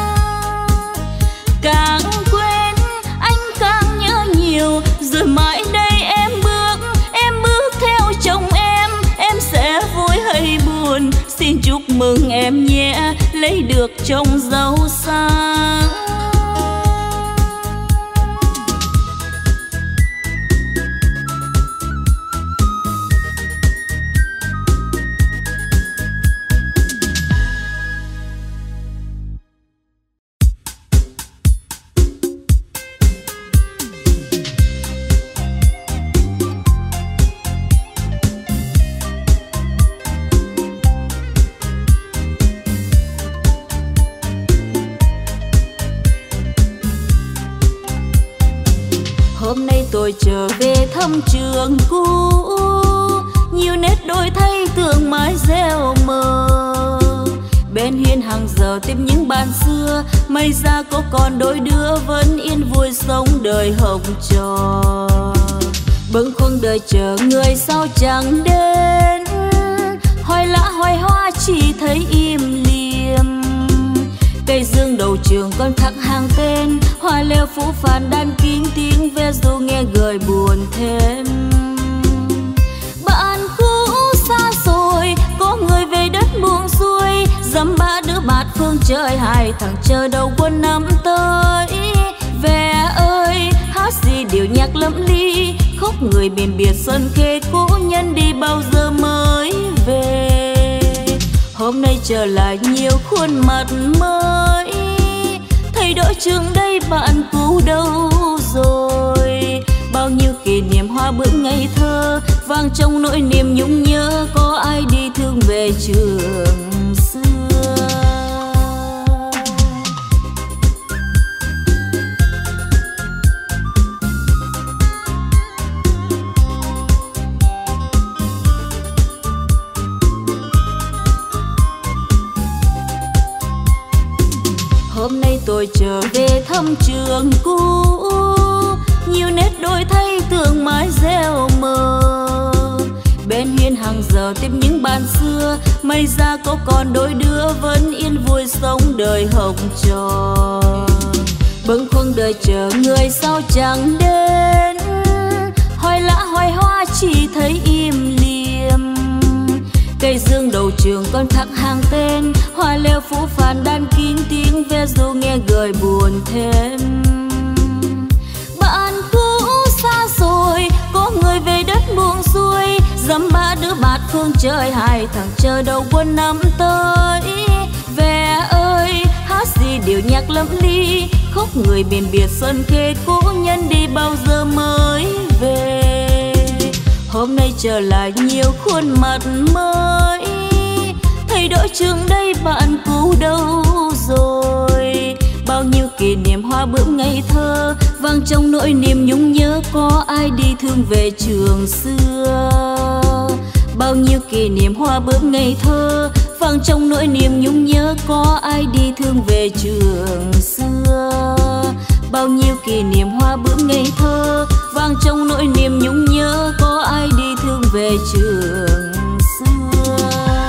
Càng quên anh càng nhớ nhiều. Rồi mãi đây em bước theo chồng em. Em sẽ vui hay buồn, xin chúc mừng em nhé, lấy được chồng giàu sang. Hôm nay tôi trở về thăm trường cũ, nhiều nét đổi thay tưởng mãi gieo mờ. Bên hiên hàng giờ tìm những bạn xưa, may ra có còn đôi đứa vẫn yên vui sống đời học trò. Bâng khuâng đời chờ người sao chẳng đến, hoài lã hoài hoa chỉ thấy im liềm. Cây dương đầu trường con khắc hàng tên, hoa leo phũ phàn đan kín tiếng ve dù nghe gợi buồn thêm. Bạn cũ xa rồi, có người về đất buông xuôi, dăm ba đứa bạt phương trời, hai thằng chờ đầu quân năm tới. Ve ơi hát gì điệu nhạc lẫm ly, khóc người biển biệt xuân khê cũ nhân đi bao giờ mới về. Hôm nay trở lại nhiều khuôn mặt mới, thầy đội trường đây bạn cũ đâu rồi? Bao nhiêu kỷ niệm hoa bướm ngây thơ vang trong nỗi niềm nhung nhớ, có ai đi thương về trường xưa? Hôm nay tôi trở về thăm trường cũ, nhiều nét đổi thay tưởng mãi gieo mờ. Bên hiên hàng giờ tìm những bạn xưa, may ra có còn đôi đứa vẫn yên vui sống đời học trò. Bâng khuâng đời chờ người sao chẳng đến, hoài lã hoài hoa chỉ thấy im liềm. Cây dương đầu trường con khắc hàng tên, hoa leo phũ phàn đan kín tiếng ve dù nghe gợi buồn thêm. Bạn cũ xa rồi, có người về đất buông xuôi, dăm ba đứa bạt phương trời, hai thằng chờ đầu quân năm tới. Ve ơi hát gì điệu nhạc lẫm ly, khóc người biển biệt xuân khê cũ nhân đi bao giờ mới về. Hôm nay trở lại nhiều khuôn mặt mới, thầy đội trường đây bạn cũ đâu rồi? Bao nhiêu kỷ niệm hoa bướm ngây thơ vang trong nỗi niềm nhung nhớ, có ai đi thương về trường xưa? Bao nhiêu kỷ niệm hoa bướm ngây thơ vang trong nỗi niềm nhung nhớ, có ai đi thương về trường xưa? Bao nhiêu kỷ niệm hoa bướm ngây thơ vang trong nỗi niềm nhung nhớ, có ai đi thương về trường xưa?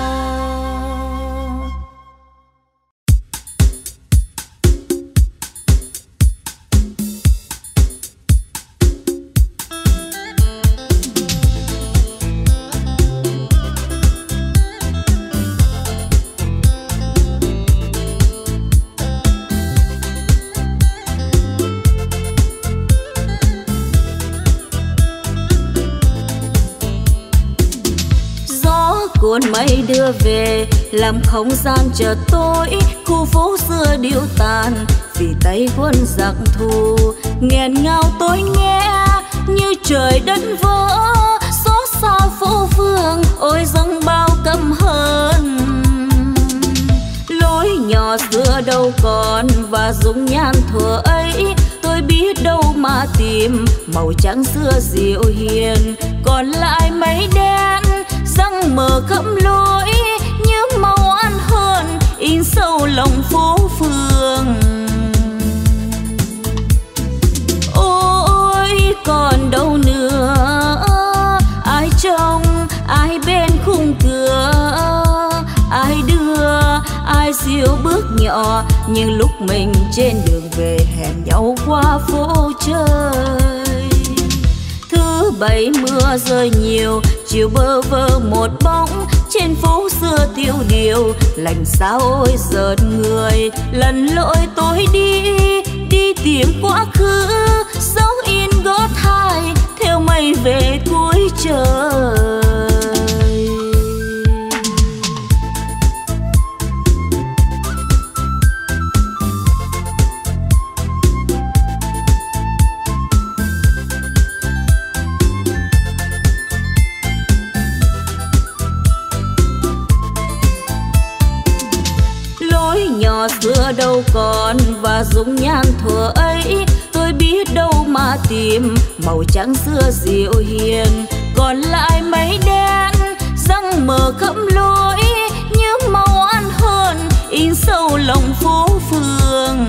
Cuốn mây đưa về làm không gian chợt tối, khu phố xưa điệu tàn vì tay quân giặc thù. Nghẹn ngào tôi nghe như trời đất vỡ, dung nhan thuở ấy. Tôi biết đâu mà tìm màu trắng xưa dịu hiền, còn lại mây đen răng mờ khắp lối, như màu ăn hơn in sâu lòng phố phường. Ôi còn đâu nữa, ai trông ai bên khung cửa, ai đưa ai dìu bước nhỏ, nhưng lúc mình trên đường về hẹn nhau qua phố chơi. Thứ bảy mưa rơi nhiều, chiều bơ vơ một bóng, trên phố xưa tiêu điều lạnh sao ôi giợt người. Lần lỗi tôi đi tìm quá khứ, dấu in gót hai theo mây về cuối trời. Nhỏ xưa đâu còn và dung nhan thuở ấy, tôi biết đâu mà tìm màu trắng xưa dịu hiền, còn lại mây đen răng mờ khắp lối, như màu ăn hơn in sâu lòng phố phường.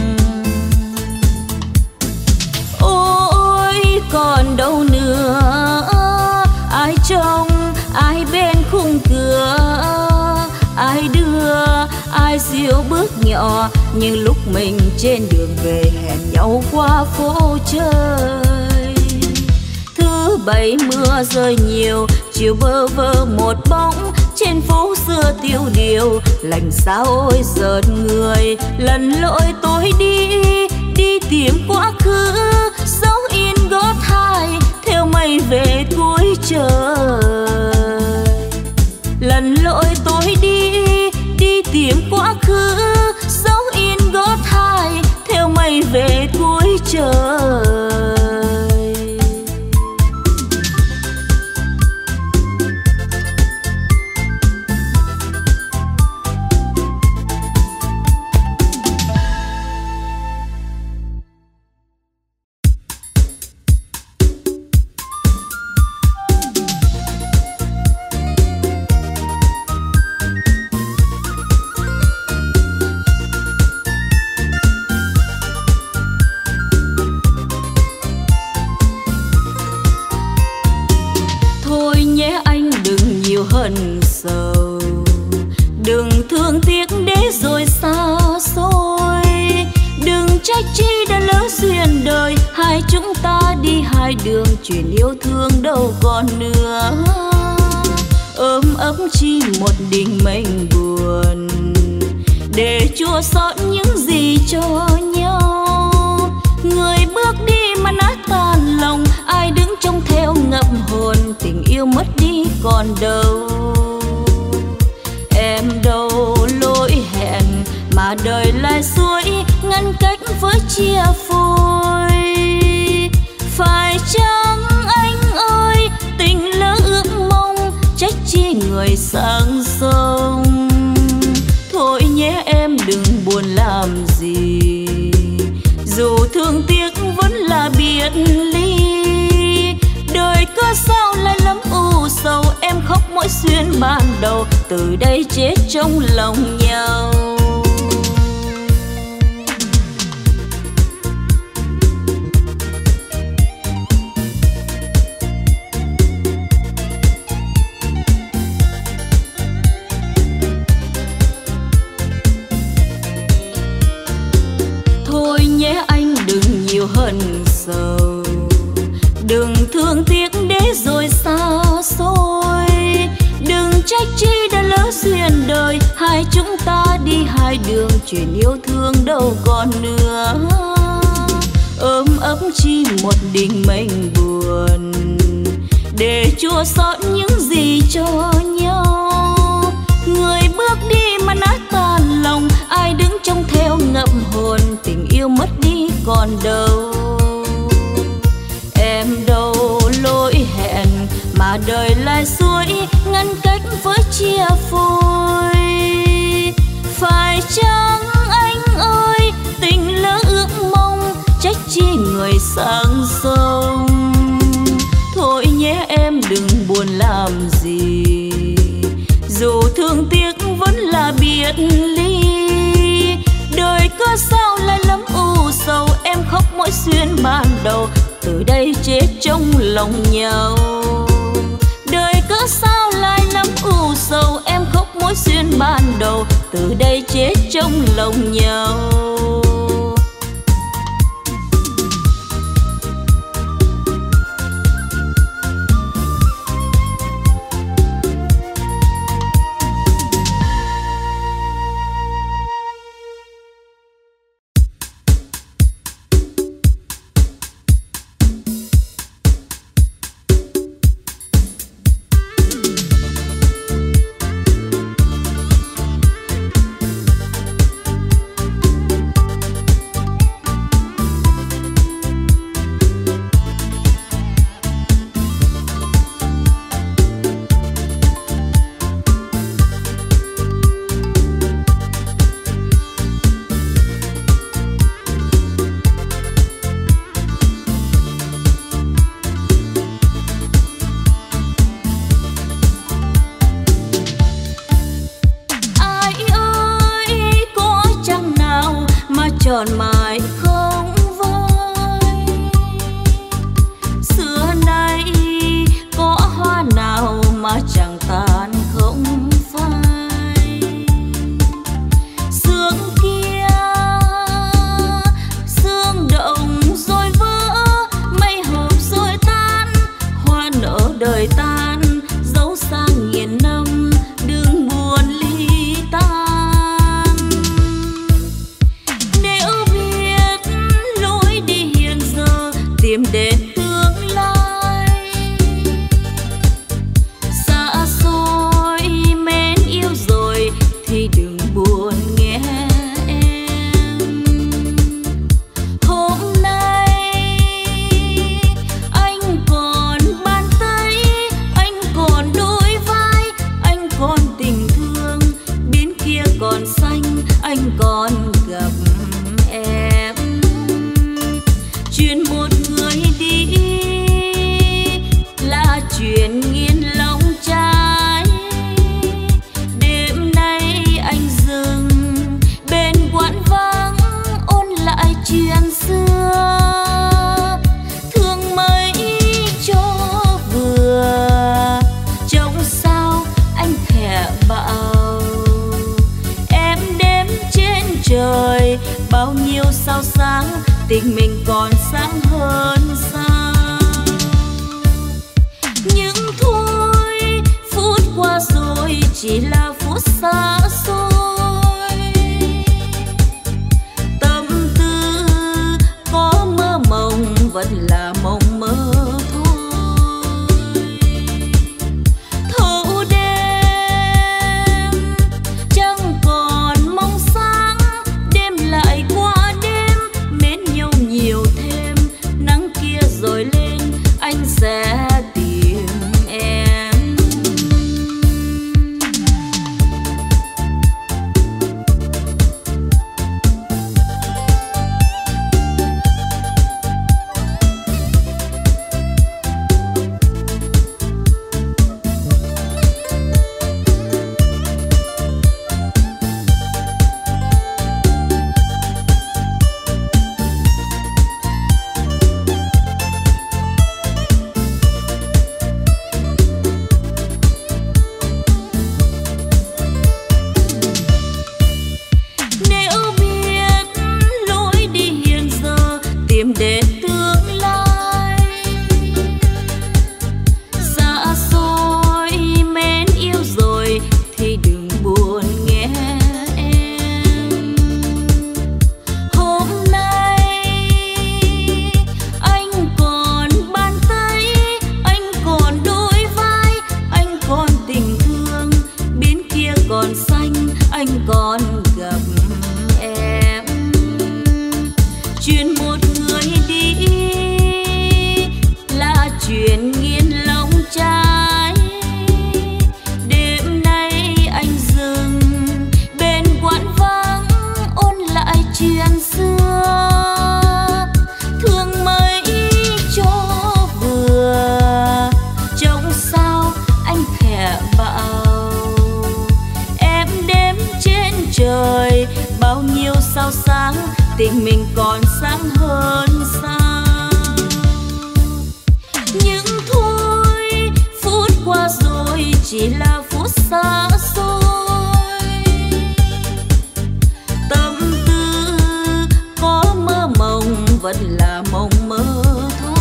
Ôi còn đâu nữa, ai trông ai bên khung cửa, ai đưa ai dìu bước nhỏ, nhưng lúc mình trên đường về hẹn nhau qua phố chơi. Thứ bảy mưa rơi nhiều, chiều bơ vơ một bóng, trên phố xưa tiêu điều lạnh sao ôi giợt người. Lần lỗi tôi đi tìm quá khứ, dấu in gót hai theo mây về cuối trời. Lần lỗi tôi đi tìm quá khứ, dấu in gót hai theo mây về cuối trời. Hận sầu đừng thương tiếc để rồi xa xôi, đừng trách chi đã lỡ duyên đời, hai chúng ta đi hai đường, chuyện yêu thương đâu còn nữa. Ôm ấp chi một đình mình buồn, để chua xót những gì cho nhau. Người bước đi mà nát tan lòng, ai đứng trông theo ngập hồn, tình yêu mất đi còn đâu. Em đâu lỗi hẹn mà đời lại xuôi, ngăn cách với chia phôi. Phải chăng anh ơi tình lỡ ước mong, trách chi người sang sông. Thôi nhé em đừng buồn làm gì, dù thương tiếc vẫn là biệt ly. Đời có sao lại lắm u sầu, em khóc mỗi xuyên ban đầu, từ đây chết trong lòng nhau. Thôi nhé anh đừng nhiều hận sầu, đừng thương tiếc để rồi xa xôi. Đừng trách chi đã lỡ duyên đời, hai chúng ta đi hai đường, chuyện yêu thương đâu còn nữa. Ôm ấp chi một đình mình buồn, để chua xót những gì cho nhau. Người bước đi mà nát tan lòng, ai đứng trông theo ngậm hồn, tình yêu mất đi còn đâu. Em đâu lỗi hẹn mà đời lại xuôi, ngăn cách với chia phôi. Phải chăng anh ơi tình chi người sang sông. Thôi nhé em đừng buồn làm gì, dù thương tiếc vẫn là biệt ly. Đời có sao lại lắm u sầu, em khóc mỗi xuyên ban đầu, từ đây chết trong lòng nhau. Đời có sao lại lắm u sầu, em khóc mỗi xuyên ban đầu, từ đây chết trong lòng nhau. tròn mãi không vơi. Xưa nay có hoa nào mà chẳng tàn không phai. Sương kia sương động rồi vỡ, mây hợp rồi tan, hoa nở đời tan, dấu sang nghìn năm đừng buồn ly tan. Nếu biết lối đi hiện giờ tìm đến tương lai, xa xôi mến yêu rồi thì đừng buồn nghe em. Hôm nay anh còn bàn tay, anh còn đôi vai, anh còn tình thương, bên kia còn xanh, anh còn gặp em. Chuyện một người đi là chuyện nghiền lòng trái. Đêm nay anh dừng bên quán vắng ôn lại chuyện xưa. Thương mấy cho vừa trông sao anh thẻ bảo. Em đêm trên trời bao nhiêu sao sáng, tình mình còn sáng hơn sao. Nhưng thôi phút qua rồi chỉ là phút xa xôi. Tâm tư có mơ mộng vẫn là mộng mơ thôi. Thâu đêm chẳng còn mong sáng, đêm lại qua đêm mến nhau nhiều thêm. Nắng kia rồi lên anh sẽ tìm em. bão. Em đếm trên trời bao nhiêu sao sáng, tình mình còn sáng hơn sao. Nhưng thôi phút qua rồi chỉ là phút xa xôi, tâm tư có mơ mộng vẫn là mộng mơ thôi.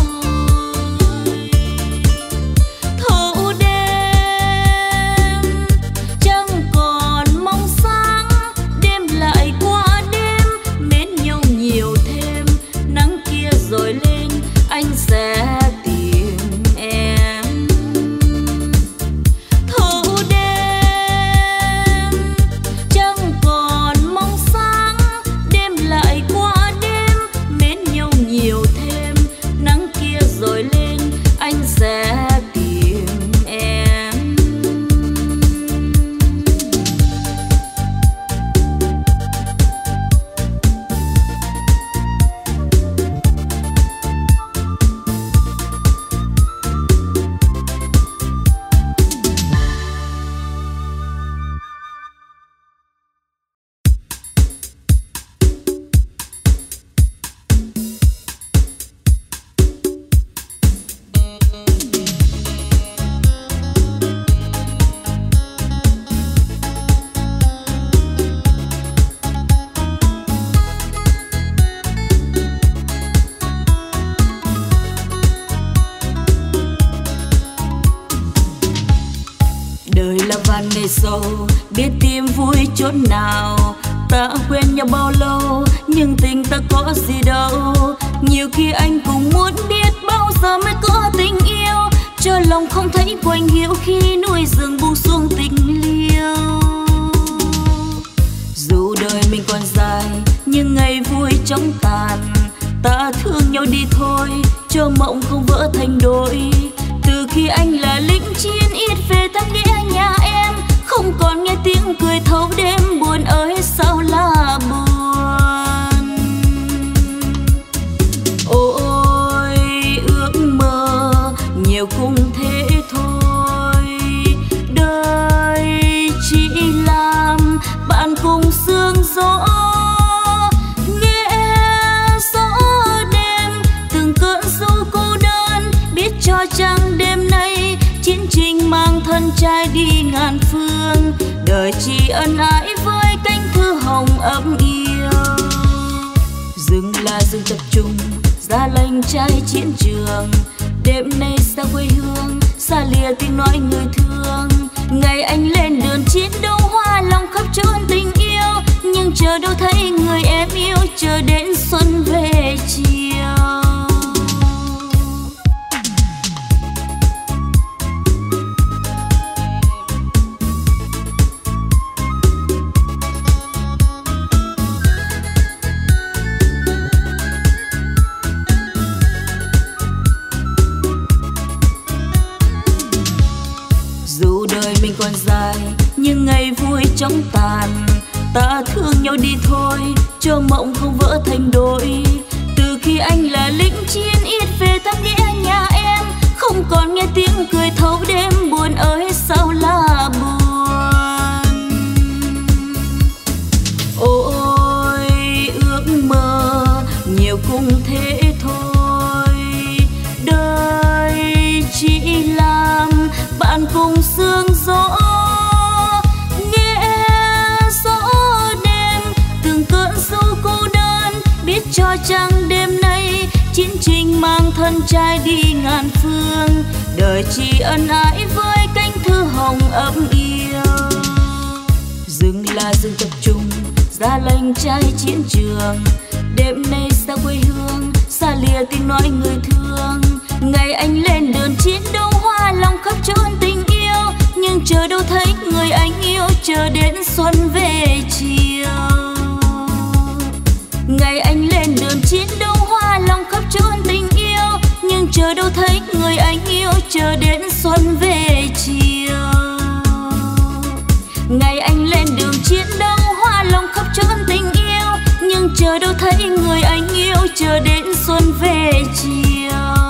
Thâu đêm chẳng còn mong sáng, đêm lại qua đêm mến nhau nhiều thêm. Nắng kia rồi lên anh sẽ tìm em. Thâu đêm chẳng còn mong sáng, đêm lại qua đêm mến nhau nhiều thêm. Nắng kia rồi lên anh sẽ tìm em. Đời là vạn ngày sâu, biết tìm vui chốn nào. Ta quen nhau bao lâu, nhưng tình ta có gì đâu. Nhiều khi anh cũng muốn biết bao giờ mới có tình yêu, cho lòng không thấy quạnh hiu khi núi rừng buông xuống tình liêu. Dù đời mình còn dài, nhưng ngày vui chóng tàn. Ta thương nhau đi thôi, cho mộng không vỡ thành đôi. Từ khi anh là lính chiến ít về thăm ghé nhà em, không còn nghe tiếng cười thấu đêm. Buồn ơi sao là buồn. Ôi ước mơ nhiều cũng thế thôi, đời chỉ làm bạn cùng sương gió. Nghe gió đêm từng cơn du cô đơn, biết cho chăng đêm nay chiến tranh mang thân trai đi ngàn phương. Đời chỉ ân ái với cánh thư hồng ấm yêu. Rừng là rừng tập trung, ra lệnh trai chiến trường. Đêm nay xa quê hương, xa lìa tiếng nói người thương. Ngày anh lên đường chiến đấu hoa lòng khắp chốn tình yêu, nhưng chờ đâu thấy người em yêu, chờ đến xuân về chiều. Dù đời mình còn dài, nhưng ngày vui chóng tàn. Ta thương nhau đi thôi, cho mộng không vỡ thành đôi. Từ khi anh là lính chiến ít về thăm ghé nhà em, không còn nghe tiếng cười thấu đêm. Buồn ơi sao là buồn. Ôi ước mơ nhiều cũng thế thôi, đời chỉ làm bạn cùng sương gió. Nghe gió đêm từng cơn du cô đơn, biết cho chăng đêm nay chiến tranh mang thân trai đi ngàn phương. Đời chỉ ân ái với cánh thư hồng ấm yêu. Rừng là rừng tập trung, ra lệnh trai chiến trường. Đêm nay xa quê hương, xa lìa tiếng nói người thương. Ngày anh lên đường chiến đấu hoa lòng khắp chốn tình yêu, nhưng chờ đâu thấy người anh yêu, chờ đến xuân về chiều. Ngày anh lên đường chiến đấu hoa lòng khắp chốn tình yêu, nhưng chờ đâu thấy người anh yêu, chờ đến xuân về chiều. Ngày anh lên đường chiến đấu hoa lòng khắp chốn tình yêu, nhưng chờ đâu thấy người anh yêu, chờ đến xuân về chiều.